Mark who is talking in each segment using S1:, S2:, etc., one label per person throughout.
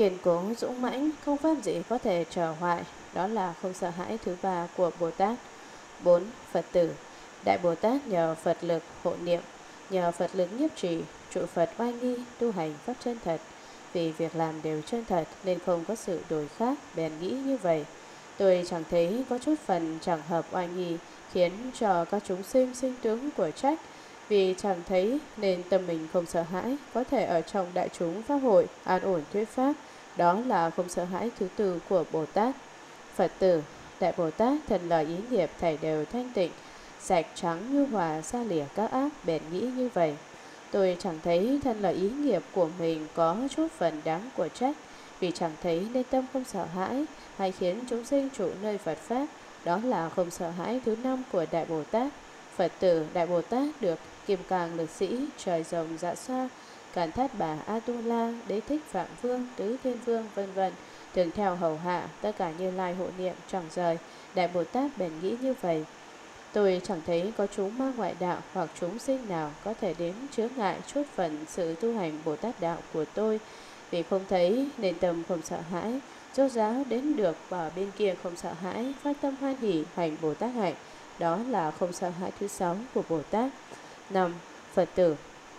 S1: kiên cố dũng mãnh, không pháp gì có thể trở hoại. Đó là không sợ hãi thứ ba của Bồ Tát. 4. Phật tử. Đại Bồ Tát nhờ Phật lực hộ niệm, nhờ Phật lực nhiếp trì, trụ Phật oai nghi, tu hành pháp chân thật. Vì việc làm đều chân thật nên không có sự đổi khác, bèn nghĩ như vậy. Tôi chẳng thấy có chút phần chẳng hợp oai nghi, khiến cho các chúng sinh sinh tướng của trách. Vì chẳng thấy nên tâm mình không sợ hãi, có thể ở trong đại chúng pháp hội an ổn thuyết pháp. Đó là không sợ hãi thứ tư của Bồ Tát. Phật tử. Đại Bồ Tát thần lời ý nghiệp thảy đều thanh tịnh, sạch trắng như hòa, xa lìa các ác, bèn nghĩ như vậy. Tôi chẳng thấy thân lời ý nghiệp của mình có chút phần đáng của trách, vì chẳng thấy nên tâm không sợ hãi, hay khiến chúng sinh trụ nơi Phật Pháp. Đó là không sợ hãi thứ năm của Đại Bồ Tát. Phật tử. Đại Bồ Tát được Kim Cang Lực Sĩ, trời rồng dạ xoa, Càn Thát Bà, Atula, Đế Thích Phạm Vương, Tứ Thiên Vương, vân vân, thường theo hầu hạ, tất cả Như Lai hộ niệm chẳng rời. Đại Bồ Tát bèn nghĩ như vậy. Tôi chẳng thấy có chúng ma ngoại đạo hoặc chúng sinh nào có thể đến chướng ngại chút phần sự tu hành Bồ Tát đạo của tôi. Vì không thấy nên tâm không sợ hãi, rốt ráo đến được bờ bên kia không sợ hãi, phát tâm hoan hỷ hành Bồ Tát hạnh. Đó là không sợ hãi thứ sáu của Bồ Tát. 5. Phật tử.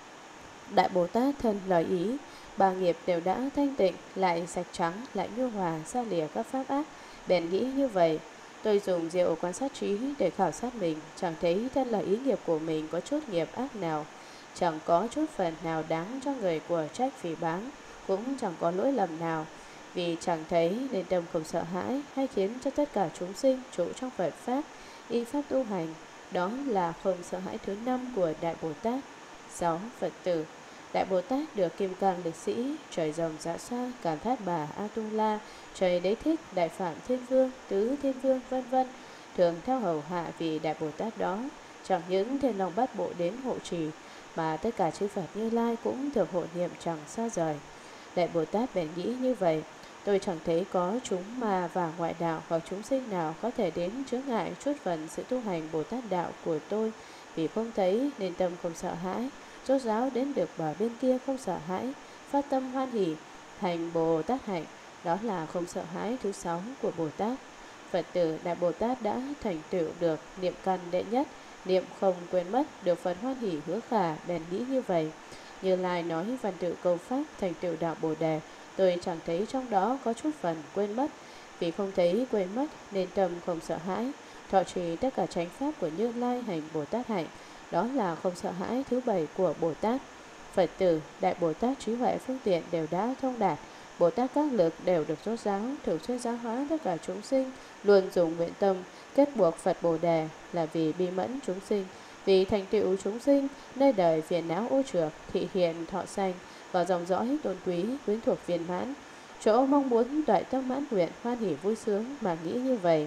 S1: Đại Bồ Tát thân lời ý, ba nghiệp đều đã thanh tịnh, lại sạch trắng, lại nhu hòa, xa lìa các pháp ác, bèn nghĩ như vậy. Tôi dùng diệu quan sát trí để khảo sát mình, chẳng thấy thân lời ý nghiệp của mình có chút nghiệp ác nào, chẳng có chút phần nào đáng cho người của trách phỉ báng, cũng chẳng có lỗi lầm nào. Vì chẳng thấy nên tâm không sợ hãi, hay khiến cho tất cả chúng sinh trụ trong Phật Pháp, y pháp tu hành. Đó là không sợ hãi thứ năm của Đại Bồ Tát. 6. Phật tử. Đại Bồ Tát được Kim Cang Lực Sĩ, trời rồng dạ xoa, Càn Thát Bà, Atula, trời Đế Thích, Đại Phạm Thiên Vương, Tứ Thiên Vương, vân vân, thường theo hầu hạ vì Đại Bồ Tát đó. Chẳng những thiên long bát bộ đến hộ trì, mà tất cả chư Phật Như Lai cũng thường hộ niệm chẳng xa rời. Đại Bồ Tát bèn nghĩ như vậy. Tôi chẳng thấy có chúng ma và ngoại đạo hoặc chúng sinh nào có thể đến chướng ngại chút phần sự tu hành Bồ Tát đạo của tôi. Vì không thấy nên tâm không sợ hãi, rốt ráo đến được bờ bên kia không sợ hãi, phát tâm hoan hỷ thành Bồ Tát hạnh. Đó là không sợ hãi thứ sáu của Bồ Tát. Phật tử. Đại Bồ Tát đã thành tựu được niệm căn đệ nhất, niệm không quên mất, được phần hoan hỷ hứa khả, bèn nghĩ như vậy. Như Lai nói văn tự câu pháp thành tựu đạo Bồ Đề, tôi chẳng thấy trong đó có chút phần quên mất. Vì không thấy quên mất nên tâm không sợ hãi, thọ trì tất cả chánh pháp của Như Lai hành Bồ Tát hạnh. Đó là không sợ hãi thứ bảy của Bồ Tát. Phật tử. Đại Bồ Tát trí huệ phương tiện đều đã thông đạt, Bồ Tát các lực đều được rốt ráo, thường xuyên giáo hóa tất cả chúng sinh, luôn dùng nguyện tâm kết buộc Phật Bồ Đề, là vì bi mẫn chúng sinh, vì thành tựu chúng sinh, nơi đời phiền não ô trược, thị hiện thọ sanh, và dòng dõi tôn quý, quyến thuộc viên mãn. Chỗ mong muốn toại tâm mãn nguyện, hoan hỷ vui sướng mà nghĩ như vậy.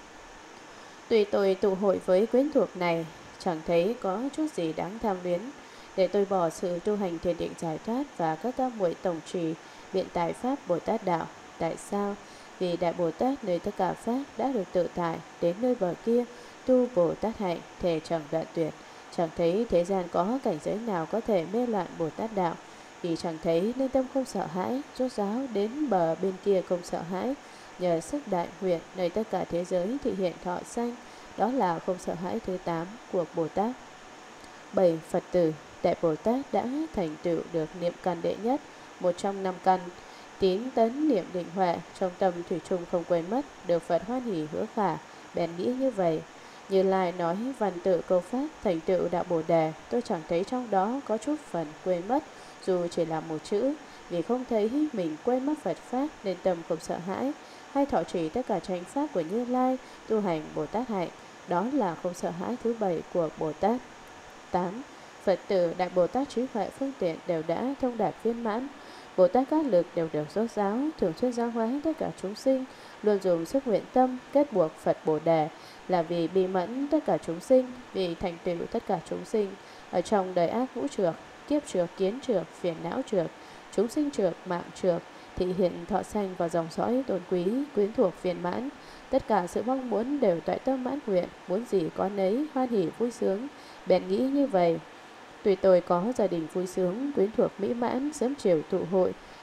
S1: Tuy tôi tụ hội với quyến thuộc này, chẳng thấy có chút gì đáng tham luyến, để tôi bỏ sự tu hành thiền định giải thoát và các tam muội tổng trì biện tại pháp Bồ Tát đạo. Tại sao? Vì Đại Bồ Tát nơi tất cả pháp đã được tự tại, đến nơi bờ kia tu Bồ Tát hạnh thể chẳng đoạn tuyệt. Chẳng thấy thế gian có cảnh giới nào có thể mê loạn Bồ Tát đạo. Vì chẳng thấy nên tâm không sợ hãi, rốt ráo đến bờ bên kia không sợ hãi, nhờ sức đại nguyện nơi tất cả thế giới thị hiện thọ sanh. Đó là không sợ hãi thứ 8 của Bồ Tát. 7. Phật tử. Đại Bồ Tát đã thành tựu được niệm căn đệ nhất, một trong 5 căn, tín tấn niệm định huệ, trong tâm thủy chung không quên mất, được Phật hoan hỷ hứa khả, bèn nghĩ như vậy. Như Lai nói văn tự câu pháp thành tựu đạo Bồ Đề, tôi chẳng thấy trong đó có chút phần quên mất, dù chỉ là một chữ. Vì không thấy mình quên mất Phật pháp nên tâm không sợ hãi, hay thọ trì tất cả chánh pháp của Như Lai, tu hành Bồ Tát hạnh. Đó là không sợ hãi thứ 7 của Bồ Tát. 8. Phật tử. Đại Bồ Tát trí huệ phương tiện đều đã thông đạt viên mãn, Bồ Tát các lực đều được rốt ráo, thường xuyên giáo hóa tất cả chúng sinh, luôn dùng sức nguyện tâm kết buộc Phật Bồ Đề, là vì bi mẫn tất cả chúng sinh, vì thành tựu tất cả chúng sinh ở trong đời ác ngũ trược, kiếp trược, kiến trược, phiền não trược, chúng sinh trược, mạng trược, thị hiện thọ sanh và dòng dõi tôn quý, quyến thuộc viên mãn. Tất cả sự mong muốn đều toại tâm mãn nguyện, muốn gì có nấy, hoan hỷ vui sướng, bèn nghĩ như vậy. Tuy tôi có gia đình vui sướng, quyến thuộc mỹ mãn, sớm chiều tụ hội,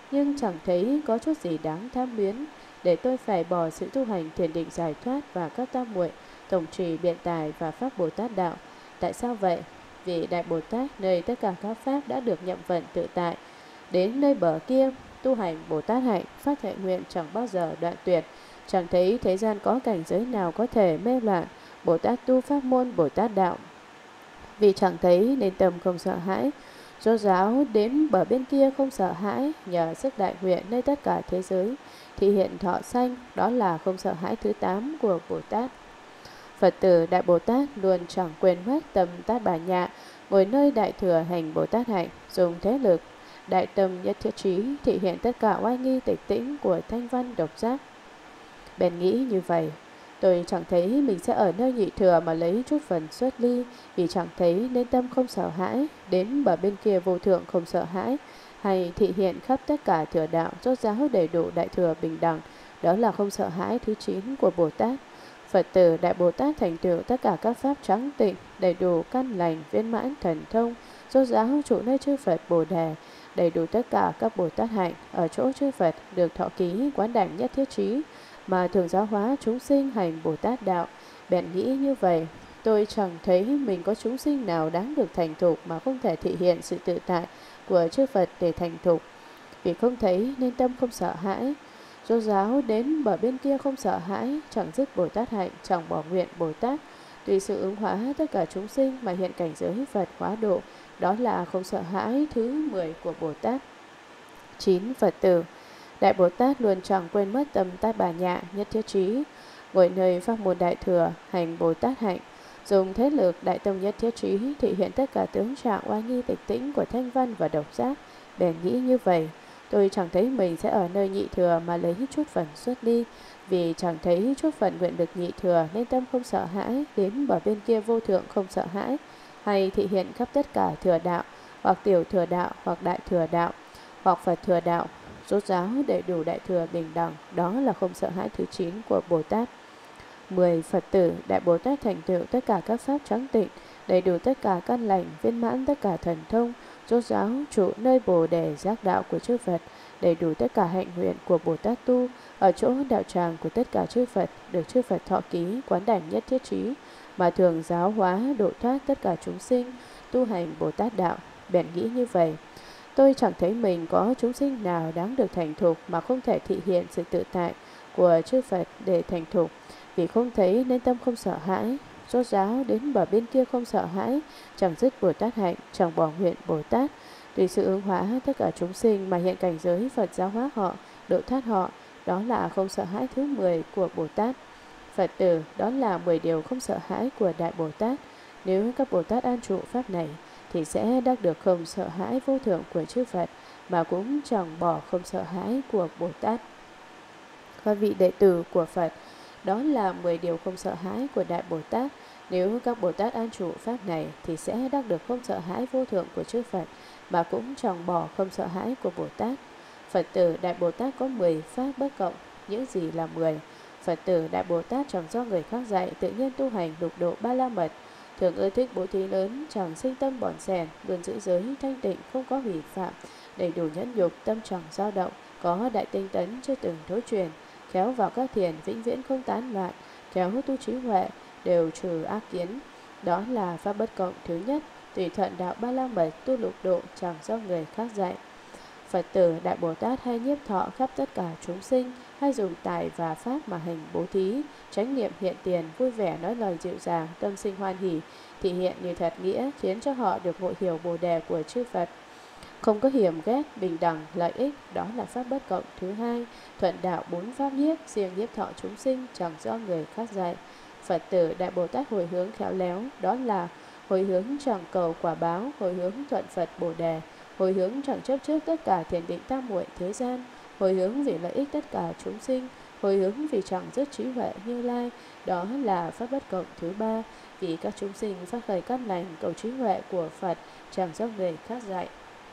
S1: nhưng chẳng thấy có chút gì đáng tham luyến để tôi phải bỏ sự tu hành thiền định giải thoát và các tam muội, tổng trì biện tài và pháp Bồ Tát đạo. Tại sao vậy? Vì Đại Bồ Tát nơi tất cả các pháp đã được nhậm vận tự tại. Đến nơi bờ kia, tu hành Bồ Tát hạnh, phát thệ nguyện chẳng bao giờ đoạn tuyệt. Chẳng thấy thế gian có cảnh giới nào có thể mê loạn. Bồ Tát tu pháp môn Bồ Tát đạo. Vì chẳng thấy nên tâm không sợ hãi. Rốt ráo đến bờ bên kia không sợ hãi, nhờ sức đại nguyện nơi tất cả thế giới thì hiện thọ sanh, đó là không sợ hãi thứ 8 của Bồ Tát. Phật tử Đại Bồ Tát luôn chẳng quên mất tâm Tát Bà Nhạ, ngồi nơi đại thừa hành Bồ Tát hạnh, dùng thế lực đại tâm nhất thiết trí thị hiện tất cả oai nghi tịch tĩnh của thanh văn độc giác. Bèn nghĩ như vậy, tôi chẳng thấy mình sẽ ở nơi nhị thừa mà lấy chút phần xuất ly, vì chẳng thấy nên tâm không sợ hãi, đến bờ bên kia vô thượng không sợ hãi, hay thị hiện khắp tất cả thừa đạo rốt ráo đầy đủ đại thừa bình đẳng, đó là không sợ hãi thứ 9 của Bồ Tát. Phật tử Đại Bồ Tát thành tựu tất cả các pháp trắng tịnh, đầy đủ căn lành, viên mãn thần thông, rốt ráo trụ nơi chư Phật Bồ Đề, đầy đủ tất cả các Bồ Tát hạnh, ở chỗ chư Phật được thọ ký quán đảnh nhất thiết trí, mà thường giáo hóa chúng sinh hành Bồ Tát đạo. Bèn nghĩ như vậy, tôi chẳng thấy mình có chúng sinh nào đáng được thành thục mà không thể thị hiện sự tự tại của chư Phật để thành thục. Vì không thấy nên tâm không sợ hãi. Rốt ráo đến bờ bên kia không sợ hãi, chẳng dứt Bồ Tát hạnh, chẳng bỏ nguyện Bồ Tát. Tùy sự ứng hóa tất cả chúng sinh mà hiện cảnh giới Phật hóa độ, đó là không sợ hãi thứ 10 của Bồ Tát. 9. Phật tử Đại Bồ Tát luôn chẳng quên mất tâm Tát Bà Nhạ nhất thiết trí, ngồi nơi pháp môn đại thừa hành Bồ Tát hạnh, dùng thế lực đại tông nhất thiết trí thị hiện tất cả tướng trạng oai nghi tịch tĩnh của thanh văn và độc giác. Bèn nghĩ như vậy, tôi chẳng thấy mình sẽ ở nơi nhị thừa mà lấy chút phần xuất ly, vì chẳng thấy chút phần nguyện được nhị thừa nên tâm không sợ hãi, đến bờ bên kia vô thượng không sợ hãi, hay thị hiện khắp tất cả thừa đạo, hoặc tiểu thừa đạo, hoặc đại thừa đạo, hoặc Phật thừa đạo, rốt ráo đầy đủ đại thừa bình đẳng, đó là không sợ hãi thứ 9 của Bồ Tát. 10. Phật tử Đại Bồ Tát thành tựu tất cả các pháp trắng tịnh, đầy đủ tất cả căn lành, viên mãn tất cả thần thông, rốt ráo trụ nơi Bồ Đề giác đạo của chư Phật, đầy đủ tất cả hạnh nguyện của Bồ Tát tu, ở chỗ đạo tràng của tất cả chư Phật, được chư Phật thọ ký quán đảnh nhất thiết trí, mà thường giáo hóa độ thoát tất cả chúng sinh, tu hành Bồ Tát đạo. Bèn nghĩ như vậy, tôi chẳng thấy mình có chúng sinh nào đáng được thành thục mà không thể thị hiện sự tự tại của chư Phật để thành thục. Vì không thấy nên tâm không sợ hãi, rốt ráo đến bờ bên kia không sợ hãi, chẳng dứt Bồ Tát hạnh, chẳng bỏ nguyện Bồ Tát. Tùy sự ứng hóa tất cả chúng sinh mà hiện cảnh giới Phật giáo hóa họ, độ thoát họ, đó là không sợ hãi thứ 10 của Bồ Tát. Phật tử, đó là 10 điều không sợ hãi của Đại Bồ Tát. Nếu các Bồ Tát an trụ pháp này, thì sẽ đắc được không sợ hãi vô thượng của chư Phật, mà cũng chẳng bỏ không sợ hãi của Bồ Tát. Các vị đệ tử của Phật, đó là 10 điều không sợ hãi của Đại Bồ Tát. Nếu các Bồ Tát an trụ pháp này, thì sẽ đắc được không sợ hãi vô thượng của chư Phật, mà cũng chẳng bỏ không sợ hãi của Bồ Tát. Phật tử Đại Bồ Tát có 10 pháp bất cộng. Những gì là 10? Phật tử Đại Bồ Tát chẳng do người khác dạy, tự nhiên tu hành lục độ ba la mật, thường ưa thích bố thí lớn, chẳng sinh tâm bỏn rèn, luôn giữ giới thanh tịnh, không có hủy phạm, đầy đủ nhẫn nhục, tâm chẳng dao động, có đại tinh tấn chưa từng thối truyền, khéo vào các thiền vĩnh viễn không tán loạn, khéo tu trí huệ, đều trừ ác kiến. Đó là pháp bất cộng thứ nhất. Tùy thuận đạo ba la mật, tu lục độ, chẳng do người khác dạy. Phật tử Đại Bồ Tát hay nhiếp thọ khắp tất cả chúng sinh, hay dùng tài và pháp mà hành bố thí, chánh niệm hiện tiền, vui vẻ nói lời dịu dàng, tâm sinh hoan hỷ, thị hiện như thật nghĩa, khiến cho họ được ngộ hiểu Bồ đề của chư Phật. Không có hiểm ghét, bình đẳng, lợi ích, đó là pháp bất cộng thứ hai. Thuận đạo 4 pháp nhiếp, riêng nhiếp thọ chúng sinh, chẳng do người khác dạy. Phật tử Đại Bồ Tát hồi hướng khéo léo, đó là hồi hướng chẳng cầu quả báo, hồi hướng thuận Phật Bồ đề, hồi hướng chẳng chấp trước tất cả thiền định tam muội thế gian, hồi hướng vì lợi ích tất cả chúng sinh, hồi hướng vì chẳng dứt trí huệ Như Lai, đó là pháp bất cộng thứ ba. Vì các chúng sinh phát khởi căn lành cầu trí huệ của Phật, chẳng do người khác dạy.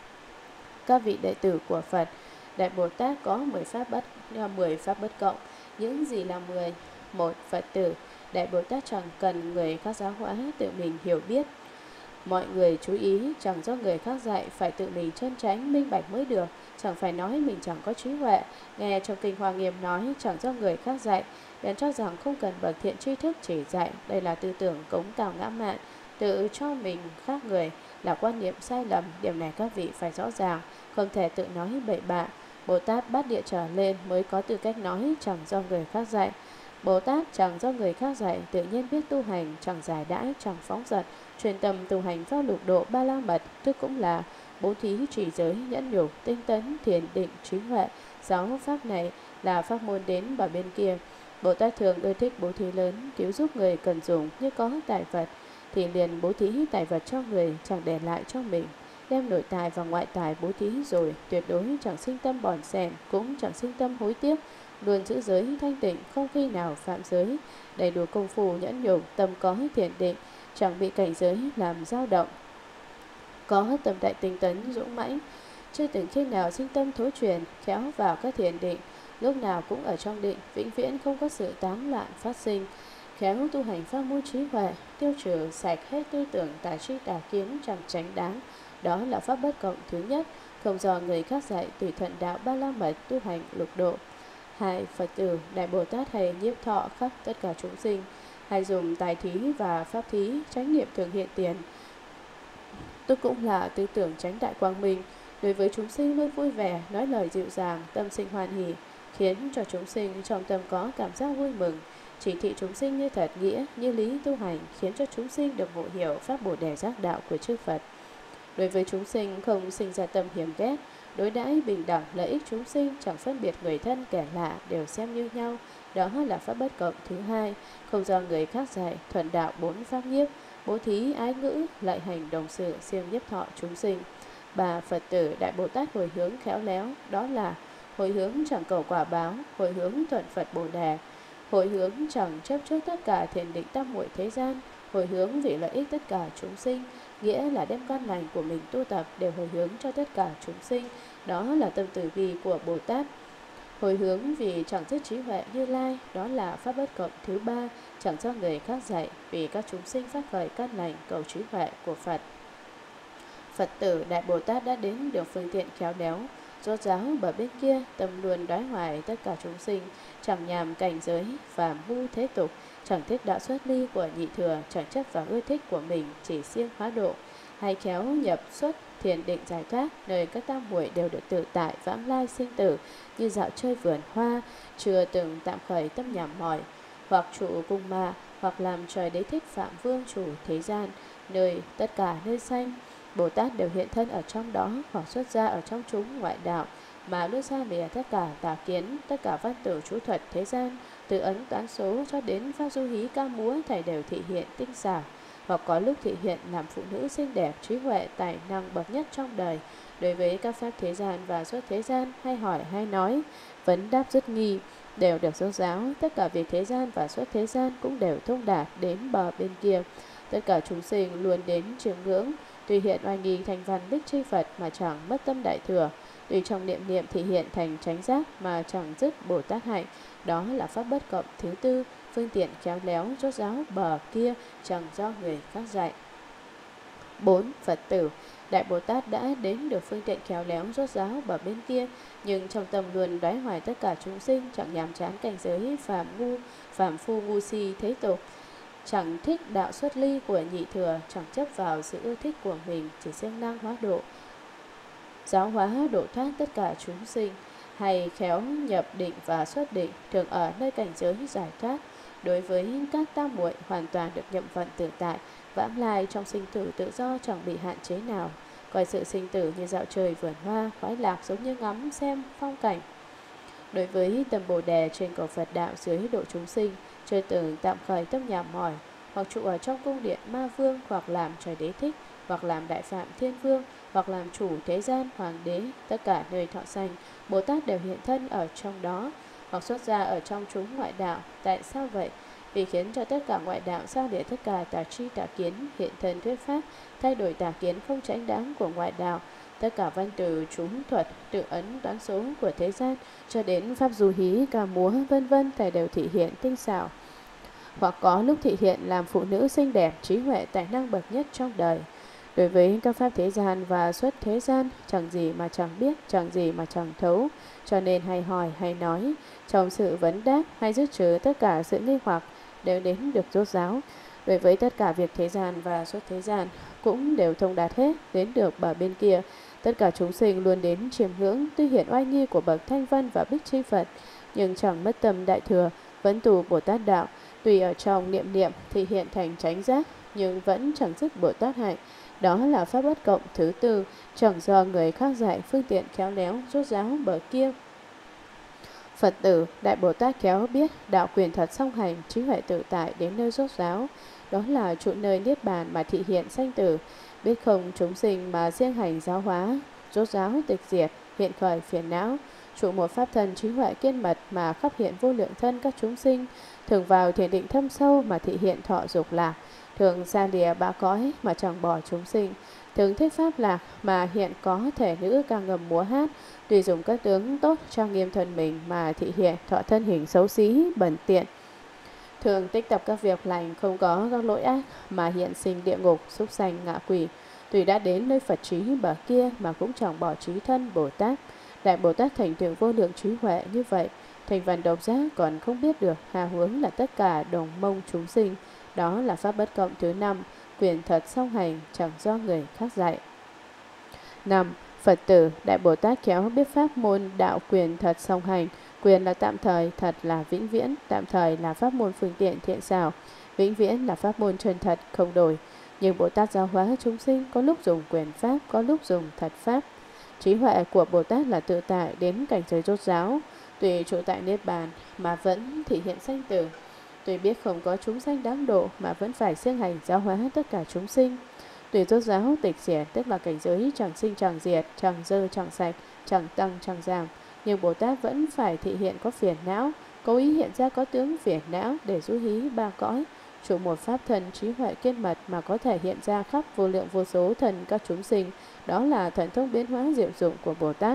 S1: Các vị đệ tử của Phật, Đại Bồ Tát có 10 pháp bất cộng. Những gì là 10? 1. Phật tử Đại Bồ Tát chẳng cần người khác giáo hóa, tự mình hiểu biết. Mọi người chú ý, chẳng do người khác dạy, phải tự mình chân chánh, minh bạch mới được. Chẳng phải nói mình chẳng có trí huệ. Nghe trong Kinh Hoa Nghiêm nói, chẳng do người khác dạy, bèn cho rằng không cần bậc thiện tri thức chỉ dạy. Đây là tư tưởng cống cao ngã mạn, tự cho mình khác người, là quan niệm sai lầm. Điểm này các vị phải rõ ràng, không thể tự nói bậy bạ. Bồ Tát bát địa trở lên mới có tư cách nói chẳng do người khác dạy. Bồ Tát chẳng do người khác dạy, tự nhiên biết tu hành, chẳng giải đãi, chẳng phóng dật, chuyên tâm tu hành pháp lục độ ba la mật, tức cũng là bố thí, trì giới, nhẫn nhục, tinh tấn, thiền định, trí huệ. Giáo pháp này là pháp môn đến vào bên kia. Bồ Tát thường ưa thích bố thí lớn, cứu giúp người cần dùng, như có tài vật thì liền bố thí tài vật cho người, chẳng để lại cho mình. Đem nội tài và ngoại tài bố thí rồi, tuyệt đối chẳng sinh tâm bòn xèn, cũng chẳng sinh tâm hối tiếc, luôn giữ giới thanh tịnh, không khi nào phạm giới, đầy đủ công phu nhẫn nhục, tâm có thiền định, chẳng bị cảnh giới làm dao động, có tâm đại tinh tấn dũng mãnh, chưa từng khi nào sinh tâm thối chuyển, khéo vào các thiền định, lúc nào cũng ở trong định, vĩnh viễn không có sự tán loạn phát sinh, khéo tu hành pháp môn trí huệ, tiêu trừ sạch hết tư tưởng tà tri tà kiến chẳng tránh đáng. Đó là pháp bất cộng thứ nhất, không do người khác dạy, tùy thuận đạo ba la mật tu hành lục độ. 2. Phật tử Đại Bồ Tát hay nhiếp thọ khắp tất cả chúng sinh, hay dùng tài thí và pháp thí, chánh niệm thường hiện tiền, tức cũng là tư tưởng chánh đại quang minh, đối với chúng sinh luôn vui vẻ, nói lời dịu dàng, tâm sinh hoan hỷ, khiến cho chúng sinh trong tâm có cảm giác vui mừng, chỉ thị chúng sinh như thật nghĩa, như lý tu hành, khiến cho chúng sinh được ngộ hiểu pháp Bồ Đề giác đạo của chư Phật. Đối với chúng sinh không sinh ra tâm hiểm ghét, đối đãi bình đẳng, lợi ích chúng sinh, chẳng phân biệt người thân kẻ lạ, đều xem như nhau. Đó là pháp bất cộng thứ hai, không do người khác dạy, thuận đạo bốn pháp nhiếp, bố thí, ái ngữ, lợi hành, đồng sự, siêng nhiếp thọ chúng sinh. 3. Phật tử Đại Bồ Tát hồi hướng khéo léo, đó là hồi hướng chẳng cầu quả báo, hồi hướng thuận Phật Bồ Đề, hồi hướng chẳng chấp trước tất cả thiền định tam muội thế gian, hồi hướng vì lợi ích tất cả chúng sinh, nghĩa là đem căn lành của mình tu tập đều hồi hướng cho tất cả chúng sinh. Đó là tâm từ bi của Bồ Tát. Hồi hướng vì chẳng dứt trí huệ Như Lai, đó là pháp bất cộng thứ ba, chẳng do người khác dạy, vì các chúng sinh phát khởi căn lành cầu trí huệ của Phật. Phật tử Đại Bồ Tát đã đến được phương tiện khéo léo, rốt ráo bờ bên kia, tâm luôn đoái hoài tất cả chúng sinh, chẳng nhàm cảnh giới phàm ngu thế tục, chẳng thích đạo xuất ly của nhị thừa, chẳng chấp vào ưa thích của mình, chỉ siêng hóa độ, hay khéo nhập xuất thiền định giải thoát, nơi các tam muội đều được tự tại vãng lai sinh tử, như dạo chơi vườn hoa, chưa từng tạm khởi tâm nhảm mỏi, hoặc trụ cung ma, hoặc làm trời đế thích phạm vương chủ thế gian, nơi tất cả nơi sanh. Bồ Tát đều hiện thân ở trong đó, hoặc xuất ra ở trong chúng ngoại đạo, mà đưa ra lìa tất cả tà kiến, tất cả văn tử chú thuật thế gian, từ ấn toán số cho đến pháp du hí ca múa, thầy đều thị hiện tinh xảo, hoặc có lúc thị hiện làm phụ nữ xinh đẹp, trí huệ, tài năng bậc nhất trong đời. Đối với các pháp thế gian và xuất thế gian, hay hỏi hay nói, vấn đáp rất nghi, đều được rốt ráo. Tất cả việc thế gian và xuất thế gian cũng đều thông đạt đến bờ bên kia. Tất cả chúng sinh luôn đến chiêm ngưỡng, tùy hiện oai nghi thành văn đích tri Phật mà chẳng mất tâm đại thừa, tùy trong niệm niệm thị hiện thành chánh giác mà chẳng dứt Bồ Tát hạnh. Đó là pháp bất cộng thứ tư, phương tiện khéo léo rốt ráo bờ kia, chẳng do người khác dạy. 4. Phật tử Đại Bồ Tát đã đến được phương tiện khéo léo rốt ráo bờ bên kia, nhưng trong tâm luôn đoái hoài tất cả chúng sinh, chẳng nhàm chán cảnh giới phàm phu ngu si thế tục, chẳng thích đạo xuất ly của nhị thừa, chẳng chấp vào sự ưa thích của mình, chỉ siêng năng hóa độ, giáo hóa độ thoát tất cả chúng sinh, hay khéo nhập định và xuất định, thường ở nơi cảnh giới giải thoát. Đối với các tam muội hoàn toàn được nhậm vận tự tại, vãng lai trong sinh tử tự do, chẳng bị hạn chế nào, coi sự sinh tử như dạo chơi vườn hoa, khoái lạc giống như ngắm xem phong cảnh. Đối với tâm Bồ Đề trên cầu Phật đạo dưới độ chúng sinh, chưa từng tạm khởi tâm nhảm mỏi, hoặc trụ ở trong cung điện ma vương, hoặc làm trời đế thích, hoặc làm đại phạm thiên vương, hoặc làm chủ thế gian hoàng đế, tất cả nơi thọ sanh, Bồ Tát đều hiện thân ở trong đó, hoặc xuất ra ở trong chúng ngoại đạo. Tại sao vậy? Vì khiến cho tất cả ngoại đạo xa lìa tất cả tà tri tà kiến, hiện thân thuyết pháp, thay đổi tà kiến không chánh đáng của ngoại đạo, tất cả văn từ chú thuật, tự ấn toán số của thế gian, cho đến pháp du hí ca múa vân vân, thầy đều thị hiện tinh xảo, hoặc có lúc thị hiện làm phụ nữ xinh đẹp, trí huệ, tài năng bậc nhất trong đời. Đối với các pháp thế gian và xuất thế gian, chẳng gì mà chẳng biết, chẳng gì mà chẳng thấu, cho nên hay hỏi hay nói, trong sự vấn đáp hay dứt trừ tất cả sự nghi hoặc đều đến được rốt ráo. Đối với tất cả việc thế gian và xuất thế gian cũng đều thông đạt hết đến được bờ bên kia. Tất cả chúng sinh luôn đến chiêm ngưỡng tuy hiện oai nghi của bậc Thanh Văn và Bích Chi Phật, nhưng chẳng mất tâm đại thừa, vẫn tu Bồ Tát đạo. Tuy ở trong niệm niệm thì hiện thành chánh giác, nhưng vẫn chẳng dứt Bồ Tát hạnh. Đó là pháp bất cộng thứ tư, chẳng do người khác dạy, phương tiện khéo léo rốt ráo bờ kia. Phật tử, Đại Bồ Tát khéo biết đạo quyền thật song hành, trí huệ tự tại đến nơi rốt ráo. Đó là trụ nơi niết bàn mà thị hiện sanh tử, biết không chúng sinh mà siêng hành giáo hóa, rốt ráo tịch diệt, hiện khởi phiền não. Trụ một pháp thân trí huệ kiên mật mà khắp hiện vô lượng thân các chúng sinh, thường vào thiền định thâm sâu mà thị hiện thọ dục lạc, thường xa lìa ba cõi mà chẳng bỏ chúng sinh, thường thích pháp lạc mà hiện có thể nữ ca ngầm múa hát, tùy dùng các tướng tốt trang nghiêm thân mình mà thị hiện thọ thân hình xấu xí bẩn tiện, thường tích tập các việc lành không có các lỗi ác mà hiện sinh địa ngục súc sanh ngạ quỷ, tùy đã đến nơi Phật trí bờ kia mà cũng chẳng bỏ trí thân Bồ Tát. Đại Bồ Tát thành tựu vô lượng trí huệ như vậy, thành văn độc giác còn không biết được, hà huống là tất cả đồng mông chúng sinh. Đó là pháp bất cộng thứ năm, quyền thật song hành, chẳng do người khác dạy. 5. Phật tử, Đại Bồ Tát khéo biết pháp môn đạo quyền thật song hành. Quyền là tạm thời, thật là vĩnh viễn. Tạm thời là pháp môn phương tiện thiện xảo, vĩnh viễn là pháp môn chân thật không đổi. Nhưng Bồ Tát giáo hóa chúng sinh có lúc dùng quyền pháp, có lúc dùng thật pháp. Trí huệ của Bồ Tát là tự tại đến cảnh giới rốt ráo, tùy trụ tại niết bàn mà vẫn thể hiện sanh tử, tùy biết không có chúng sanh đáng độ mà vẫn phải siêng hành giáo hóa tất cả chúng sinh. Tùy rốt ráo tịch diệt, tức là cảnh giới chẳng sinh chẳng diệt, chẳng dơ chẳng sạch, chẳng tăng chẳng giảm. Nhưng Bồ Tát vẫn phải thị hiện có phiền não, cố ý hiện ra có tướng phiền não để du hí ba cõi. Trụ một pháp thần trí huệ kiên mật mà có thể hiện ra khắp vô lượng vô số thần các chúng sinh. Đó là thần thông biến hóa diệu dụng của Bồ Tát.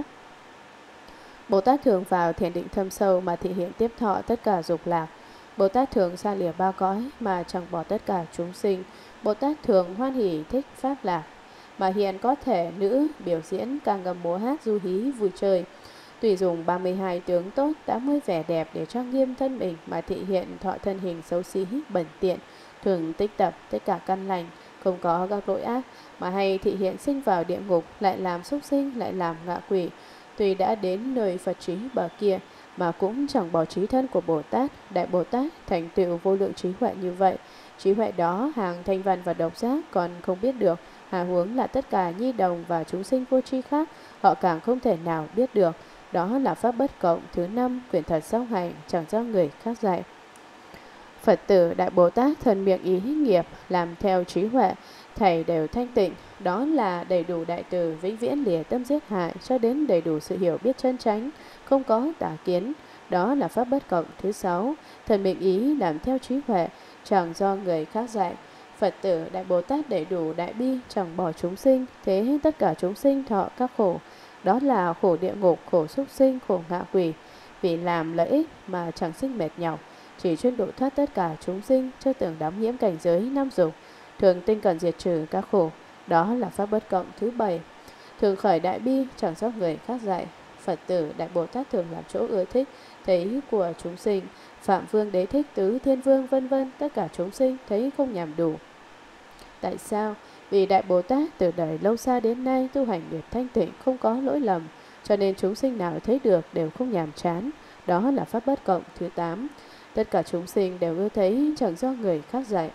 S1: Bồ Tát thường vào thiền định thâm sâu mà thị hiện tiếp thọ tất cả dục lạc. Bồ Tát thường xa lìa ba cõi mà chẳng bỏ tất cả chúng sinh. Bồ Tát thường hoan hỷ thích pháp lạc mà hiện có thể nữ biểu diễn ca ngâm múa hát du hí vui chơi. Tùy dùng 32 tướng tốt, 80 vẻ đẹp để trang nghiêm thân mình mà thị hiện thọ thân hình xấu xí, bẩn tiện, thường tích tập tất cả căn lành, không có các lỗi ác, mà hay thị hiện sinh vào địa ngục, lại làm súc sinh, lại làm ngạ quỷ. Tuy đã đến nơi Phật trí bờ kia mà cũng chẳng bỏ trí thân của Bồ Tát. Đại Bồ Tát thành tựu vô lượng trí huệ như vậy. Trí huệ đó hàng thanh văn và độc giác còn không biết được, hà huống là tất cả nhi đồng và chúng sinh vô tri khác, họ càng không thể nào biết được. Đó là pháp bất cộng thứ năm, quyền thật song hành, chẳng do người khác dạy. Phật tử, Đại Bồ Tát thần miệng ý nghiệp, làm theo trí huệ, thảy đều thanh tịnh. Đó là đầy đủ đại từ, vĩnh viễn lìa tâm giết hại, cho đến đầy đủ sự hiểu biết chân chánh, không có tà kiến. Đó là pháp bất cộng thứ sáu, thần miệng ý làm theo trí huệ, chẳng do người khác dạy. Phật tử, Đại Bồ Tát đầy đủ đại bi, chẳng bỏ chúng sinh, thế tất cả chúng sinh thọ các khổ. Đó là khổ địa ngục, khổ súc sinh, khổ ngạ quỷ. Vì làm lợi ích mà chẳng sinh mệt nhọc, chỉ chuyên độ thoát tất cả chúng sinh, chưa từng đắm nhiễm cảnh giới năm dục, thường tinh cần diệt trừ các khổ. Đó là pháp bất cộng thứ bảy, thường khởi đại bi, chẳng do người khác dạy. Phật tử, Đại Bồ Tát thường làm chỗ ưa thích, thấy của chúng sinh, Phạm Vương Đế Thích, Tứ Thiên Vương vân vân, tất cả chúng sinh thấy không nhàm đủ. Tại sao? Vì Đại Bồ Tát từ đời lâu xa đến nay tu hành nghiệp thanh tịnh, không có lỗi lầm, cho nên chúng sinh nào thấy được đều không nhàm chán. Đó là pháp bất cộng thứ 8. Tất cả chúng sinh đều ưa thấy, chẳng do người khác dạy.